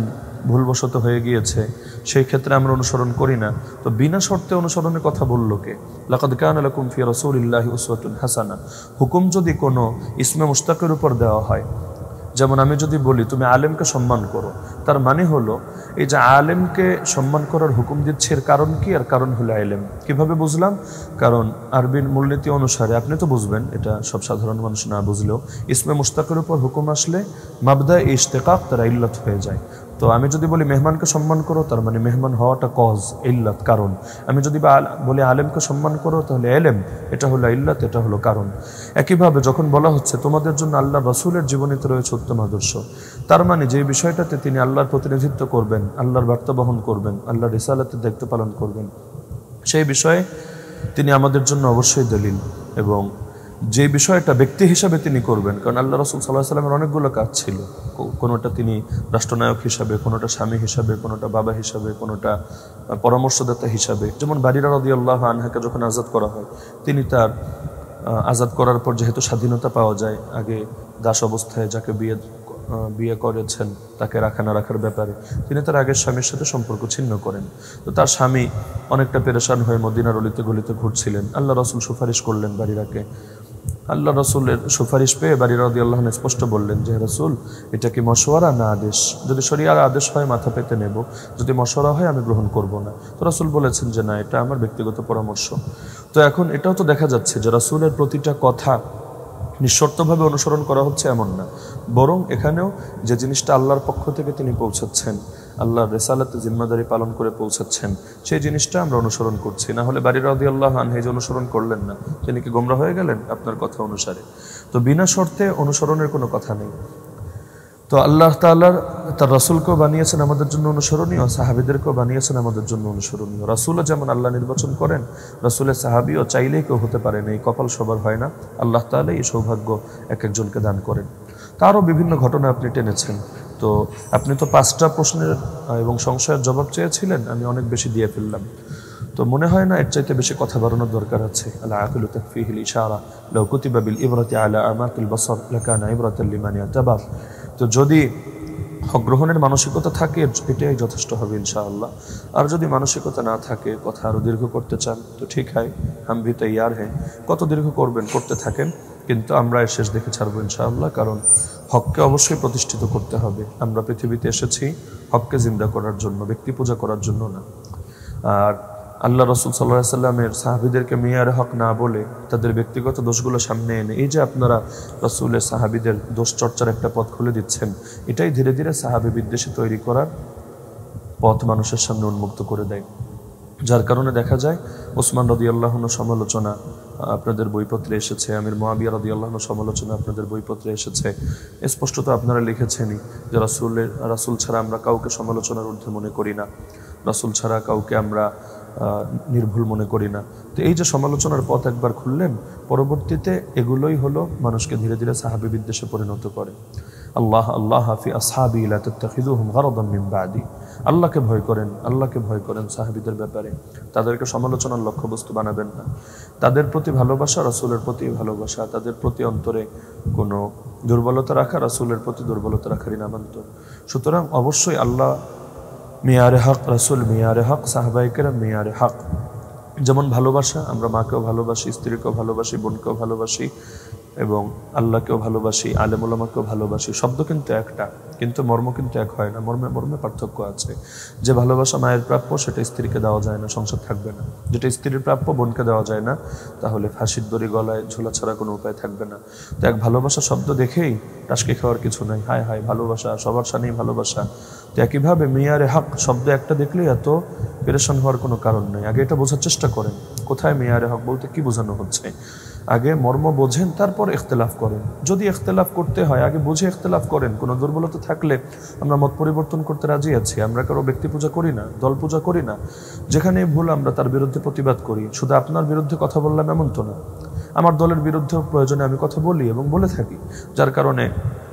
ভুলবশত হয়ে গিয়েছে, সেই ক্ষেত্রে আমরা অনুসরণ করি না। তো বিনা শর্তে অনুসরণের কথা বললো কে? লাকাদ কানা লাকুম ফি রাসূলিল্লাহি উসওয়াতুন হাসানা। হুকুম যদি কোনো ইসমে মুশতাকের উপর দেওয়া হয়, যেমন আমি যদি বলি তুমি আলেমকে সম্মান করো, তার মানে হলো এই যে আলেমকে সম্মান করার হুকুম দিচ্ছে, এর কারণ কি? আর কারণ হলো ইলম। কিভাবে বুঝলাম? কারণ আরবির মূলনীতি অনুসারে আপনি তো বুঝবেন, এটা সব সাধারণ মানুষ না বুঝলেও, ইসমে মুশতাকের উপর হুকুম আসলে মাবদা ইশতিকাক তার ইল্লাত হয়ে যায়। তো আমি যদি বলি মেহমানকে সম্মান করো, তার মানে মেহমান হওয়াটা কজ, ইল্লাত, কারণ। আমি যদি বলি আলেমকে সম্মান করো, তাহলে ইলম, এটা হলো ইল্লাত, এটা হলো কারণ। একইভাবে যখন বলা হচ্ছে তোমাদের জন্য আল্লাহ রাসূলের জীবনীতে রয়েছে উত্তম আদর্শ, তার মানে যে বিষয়টাতে তিনি আল্লাহর প্রতিনিধিত্ব করবেন, আল্লাহর বার্তা বহন করবেন, আল্লাহর রিসালাতের দায়িত্ব পালন করবেন, সেই বিষয়ে তিনি আমাদের জন্য অবশ্যই দলিল। এবং যে বিষয়টা ব্যক্তি হিসাবে তিনি করবেন, কারণ আল্লাহ রাসূল সাল্লাল্লাহু আলাইহি ওয়াসাল্লামের অনেকগুলো কাজ ছিল, কোনোটা তিনি রাষ্ট্রনায়ক হিসাবে, কোনোটা স্বামী হিসাবে, কোনোটা বাবা হিসাবে, কোনোটা পরামর্শদাতা হিসাবে। যেমন বারিরা রাদিয়াল্লাহু আনহাকে যখন আজাদ করা হয়, তিনি তার আজাদ করার পর যেহেতু স্বাধীনতা পাওয়া যায়, আগে দাস অবস্থায় যাকে বিয়ে করেছেন তাকে রাখা না রাখার ব্যাপারে তিনি তার আগের স্বামীর সাথে সম্পর্ক ছিন্ন করেন। তো তার স্বামী অনেকটা পেরেশান হয়ে মদিনার অলিতে গলিতে ঘুরছিলেন। আল্লাহ রাসূল সুপারিশ করলেন বারিরাকে। আল্লাহ রাসূলের সুপারিশ পেয়ে বারিরা রাদিয়াল্লাহু আনহু স্পষ্ট বললেন যে রাসূল, এটা কি মশওয়ারা না আদেশ? যদি শরিয়ার আদেশ হয় মাথা পেতে নেব, যদি মশওয়ারা হয় আমি গ্রহণ করব না। তো রাসূল বলেছেন যে না, এটা আমার ব্যক্তিগত পরামর্শ। তো এখন এটাও তো দেখা যাচ্ছে যে রাসূলের প্রতিটা কথা নিঃশর্তভাবে অনুসরণ করা হচ্ছে এমন না, বরং এখানেও যে জিনিসটা আল্লাহর পক্ষ থেকে তিনি পৌঁছাচ্ছেন, আল্লাহর রিসালাতে জিম্মাদারি পালন করে পৌঁছাচ্ছেন, সেই জিনিসটা আমরা অনুসরণ করছি। না হলে বারিরা রাদিয়াল্লাহু আনহু যে অনুসরণ করলেন না, তিনি কি গোমরা হয়ে গেলেন আপনার কথা অনুসারে? তো বিনা শর্তে অনুসরণের কোনো কথা নেই। তো আল্লাহ তাআলা তার রাসূলকেও বানিয়েছেন আমাদের জন্য অনুসরণীয়, সাহাবীদেরকেও বানিয়েছেন আমাদের জন্য অনুসরণীয়। রাসূলও যেমন আল্লাহ নির্বাচন করেন, রাসূলের সাহাবীও চাইলেই কেউ হতে পারে না, এই কপাল সবার হয় না। আল্লাহ তাআলা এই সৌভাগ্য এক একজনকে দান করেন। তারও বিভিন্ন ঘটনা আপনি টেনেছেন। তো আপনি তো 5টা প্রশ্নের এবং সংশয়ের জবাব চেয়েছিলেন, আমি অনেক বেশি দিয়ে ফেললাম। তো মনে হয় না এর চাইতে বেশি কথা বাড়ানোর দরকার আছে। আল আকিলু তাকফিহিল ইশারা লাউ কুতিবা বিল ইবরাতি আলা আমাকিল বাসার লাকানা ইবরাতাল লিমান ইয়াতাবা। তো যদি হক গ্রহণের মানসিকতা থাকে এটাই যথেষ্ট হবে ইনশাআল্লাহ। আর যদি মানসিকতা না থাকে, কথা আরও দীর্ঘ করতে চান, তো ঠিক হয়, হাম ভি তৈয়ার হ্যাঁ, কত দীর্ঘ করবেন করতে থাকেন, কিন্তু আমরা এর শেষ দেখে ছাড়বো ইনশাআল্লাহ। কারণ হককে অবশ্যই প্রতিষ্ঠিত করতে হবে। আমরা পৃথিবীতে এসেছি হককে জিন্দা করার জন্য, ব্যক্তি পূজা করার জন্য না। আর আল্লাহ রাসূল সাল্লাল্লাহু আলাইহি ওয়াসাল্লামের সাহাবীদেরকে মেয়ারে হক না বলে তাদের ব্যক্তিগত দোষগুলো সামনে এনে এই যে আপনারা রাসূলের সাহাবীদের দোষ চর্চার একটা পথ খুলে দিচ্ছেন, এটাই ধীরে ধীরে সাহাবী বিদ্বেষী তৈরি করার পথ মানুষের সামনে উন্মুক্ত করে দেয়। যার কারণে দেখা যায় ওসমান রাদিয়াল্লাহু আনহু সমালোচনা আপনাদের বইপত্রে এসেছে, আমির মুআবিয়া রাদিয়াল্লাহু আনহু সমালোচনা আপনাদের বইপত্রে এসেছে। স্পষ্টত আপনারা লিখেছেনই যে রাসূল ছাড়া আমরা কাউকে সমালোচনার ঊর্ধ্বে মনে করি না, রাসূল ছাড়া কাউকে আমরা নির্ভুল মনে করি না। তো এই যে সমালোচনার পথ একবার খুললেন, পরবর্তীতে এগুলোই হলো মানুষকে ধীরে ধীরে সাহাবী বিদ্বেষে পরিণত করে। আল্লাহ আল্লাহ ফি আসহাবি লা তাত্তাখিযুহুম গারাদান মিন বাদি। আল্লাহকে ভয় করেন, আল্লাহকে ভয় করেন সাহাবীদের ব্যাপারে, তাদেরকে সমালোচনার লক্ষ্যবস্তু বানাবেন না। তাদের প্রতি ভালোবাসা রাসূলের প্রতি ভালোবাসা, তাদের প্রতি অন্তরে কোনো দুর্বলতা রাখা রাসূলের প্রতি দুর্বলতা রাখারই নামান্তর। সুতরাং অবশ্যই আল্লাহ মিয়ারে হক, রাসূল মিয়ারে হক, সাহাবায়ে কেরাম মিয়ারে হক। যেমন ভালোবাসা, আমরা মাকেও ভালোবাসি, স্ত্রীকেও ভালোবাসি, বোনকেও ভালোবাসি এবং আল্লাহকেও ভালোবাসি, আলেম ওলামাকেও ভালোবাসি। শব্দ কিন্তু একটা, কিন্তু মর্ম কিন্তু এক হয় না, মর্মে পার্থক্য আছে। যে ভালোবাসা মায়ের প্রাপ্য সেটা স্ত্রীকে দেওয়া যায় না, সংসার থাকবে না। যেটা স্ত্রীর প্রাপ্য বোনকে দেওয়া যায় না, তাহলে ফাঁসির দড়ি গলায় ঝোলা ছাড়া কোনো উপায় থাকবে না। তো এক ভালোবাসা শব্দ দেখেই টাসকি খাওয়ার কিছু নাই, হায় হায় ভালোবাসা, সবার সানেই ভালোবাসা। তো একইভাবে মিয়ারে হক শব্দ একটা দেখলেই এত পেরেশান হওয়ার কোনো কারণ নেই। আগে এটা বোঝার চেষ্টা করেন কোথায় মিয়ারে হক বলতে কি বোঝানো হচ্ছে। আগে মর্ম বোঝেন, তারপর ইখতিলাফ করেন। যদি ইখতিলাফ করতে হয় আগে বুঝে ইখতিলাফ করেন। কোনো দুর্বলতা থাকলে আমরা মত পরিবর্তন করতে রাজি আছি। আমরা কারো ব্যক্তি পূজা করি না, দল পূজা করি না। যেখানে ভুল আমরা তার বিরুদ্ধে প্রতিবাদ করি। শুধু আপনার বিরুদ্ধে কথা বললাম এমন তো না, আমার দলের বিরুদ্ধেও প্রয়োজনে আমি কথা বলি এবং বলে থাকি। যার কারণে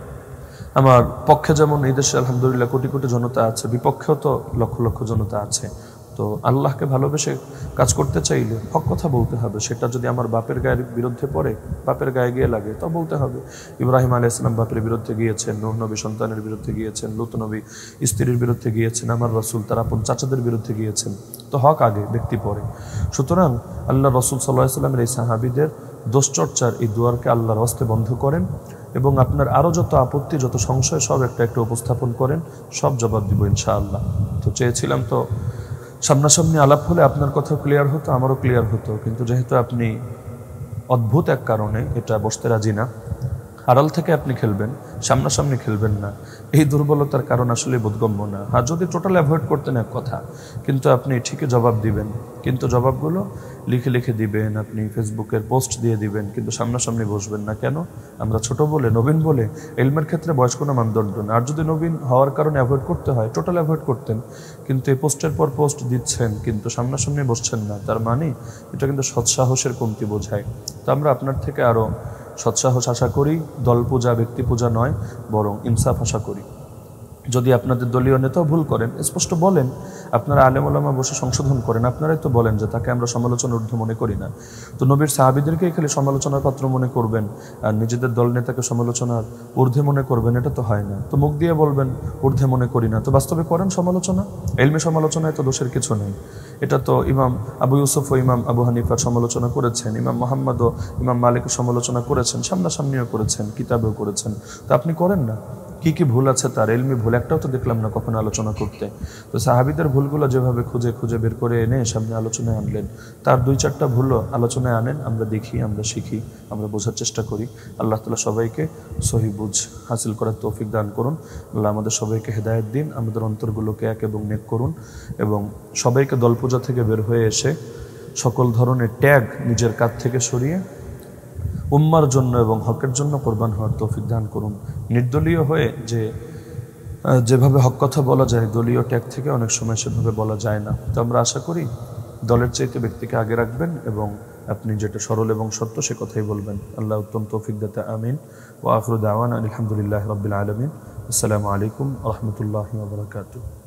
আমার পক্ষে যেমন এই দেশে আলহামদুলিল্লাহ কোটি কোটি জনতা আছে, বিপক্ষেও তো লক্ষ লক্ষ জনতা আছে। তো আল্লাহকে ভালোবেসে কাজ করতে চাইলে হক কথা বলতে হবে। সেটা যদি আমার বাপের গায়ের বিরুদ্ধে পড়ে, বাপের গায়ে গিয়ে লাগে, তা বলতে হবে। ইব্রাহিম আলাইহিস সালাম বাপের বিরুদ্ধে গিয়েছেন, নূহ নবী সন্তানের বিরুদ্ধে গিয়েছেন, লূত নবী স্ত্রীর বিরুদ্ধে গিয়েছেন, আমার রাসূল তার আপন চাচাদের বিরুদ্ধে গিয়েছেন। তো হক আগে, ব্যক্তি পরে। সুতরাং আল্লাহ রাসূল সাল্লাল্লাহু আলাইহি ওয়াসাল্লামের এই সাহাবীদের দোষচর্চার এই দুয়ারকে আল্লাহর হস্তে বন্ধ করেন এবং আপনার আরও যত আপত্তি, যত সংশয় সব একটা উপস্থাপন করেন, সব জবাব দিব ইনশাআল্লাহ। তো চেয়েছিলাম তো সামনাসামনি আলাপ হলে আপনার কথা ক্লিয়ার হতো, আমারও ক্লিয়ার হতো, কিন্তু যেহেতু আপনি অদ্ভুত এক কারণে এটা বসতে রাজি না, আড়াল থেকে আপনি খেলবেন, সামনাসামনি খেলবেন না, এই দুর্বলতার কারণ আসলে বোধগম্য না। আর যদি টোটাল অ্যাভয়েড করতেন এক কথা, কিন্তু আপনি ঠিকই জবাব দিবেন, কিন্তু জবাবগুলো লিখে লিখে দিবেন, আপনি ফেসবুকের পোস্ট দিয়ে দিবেন, কিন্তু সামনাসামনি বসবেন না। কেন? আমরা ছোট বলে, নবীন বলে। ইলমের ক্ষেত্রে বয়স কোনো মানদণ্ড না। আর যদি নবীন হওয়ার কারণে অ্যাভয়েড করতে হয়, টোটাল অ্যাভয়েড করতেন, কিন্তু এই পোস্টের পর পোস্ট দিচ্ছেন, কিন্তু সামনাসামনি বসছেন না, তার মানে এটা কিন্তু সৎসাহসের কমতি বোঝায়। তো আমরা আপনার থেকে আরও সৎসাহস আশা করি, দল পূজা, ব্যক্তি পূজা নয়, বরং ইনসাফ আশা করি। যদি আপনাদের দলীয় নেতাও ভুল করেন, স্পষ্ট বলেন। আপনারা আলেম ওলামা বসে সংশোধন করেন, আপনারাই তো বলেন যে তাকে আমরা সমালোচনার ঊর্ধ্বে মনে করি না। তো নবীর সাহাবীদেরকেই খালি সমালোচনার পাত্র মনে করবেন আর নিজেদের দল নেতাকে সমালোচনার ঊর্ধ্বে মনে করবেন, এটা তো হয় না। তো মুখ দিয়ে বলবেন ঊর্ধ্বে মনে করি না, তো বাস্তবে করেন সমালোচনা। ইলমি সমালোচনায় তো দোষের কিছু নেই। এটা তো ইমাম আবু ইউসুফ ও ইমাম আবু হানিফার সমালোচনা করেছেন, ইমাম মুহাম্মদ ও ইমাম মালিকের সমালোচনা করেছেন, সামনাসামনিও করেছেন, কিতাবেও করেছেন। তো আপনি করেন না। কি কি ভুল আছে তার, ইলমি ভুল একটাও তো দেখলাম না কখনো আলোচনা করতে। তো সাহাবীদের ভুলগুলো যেভাবে খুঁজে খুঁজে বের করে এনে সামনে আলোচনায় আনলেন, তার 2-4টা ভুলও আলোচনায় আনেন, আমরা দেখি, আমরা শিখি, আমরা বোঝার চেষ্টা করি। আল্লাহ তাআলা সবাইকে সহি বুঝ হাসিল করার তৌফিক দান করুন। আল্লাহ আমাদের সবাইকে হেদায়েত দিন, আমাদের অন্তরগুলোকে এক এবং নেক করুন, এবং সবাইকে দলপূজা থেকে বের হয়ে এসে সকল ধরনের ট্যাগ নিজের কাঁধ থেকে সরিয়ে উম্মার জন্য এবং হকের জন্য কোরবান হওয়ার তৌফিক দান করুন। নির্দলীয় হয়ে যেভাবে হক কথা বলা যায়, দলীয় ট্যাগ থেকে অনেক সময় সেভাবে বলা যায় না। তো আমরা আশা করি দলের চাইতে ব্যক্তিকে আগে রাখবেন এবং আপনি যেটা সরল এবং সত্য সে কথাই বলবেন। আল্লাহ উত্তম তৌফিক দাতা, আমিন। ওয়া আখিরু দাওয়ানা আলহামদুলিল্লাহি রাব্বিল আলামিন। আসসালামু আলাইকুম ওয়া রাহমাতুল্লাহি ওয়া বারাকাতুহু।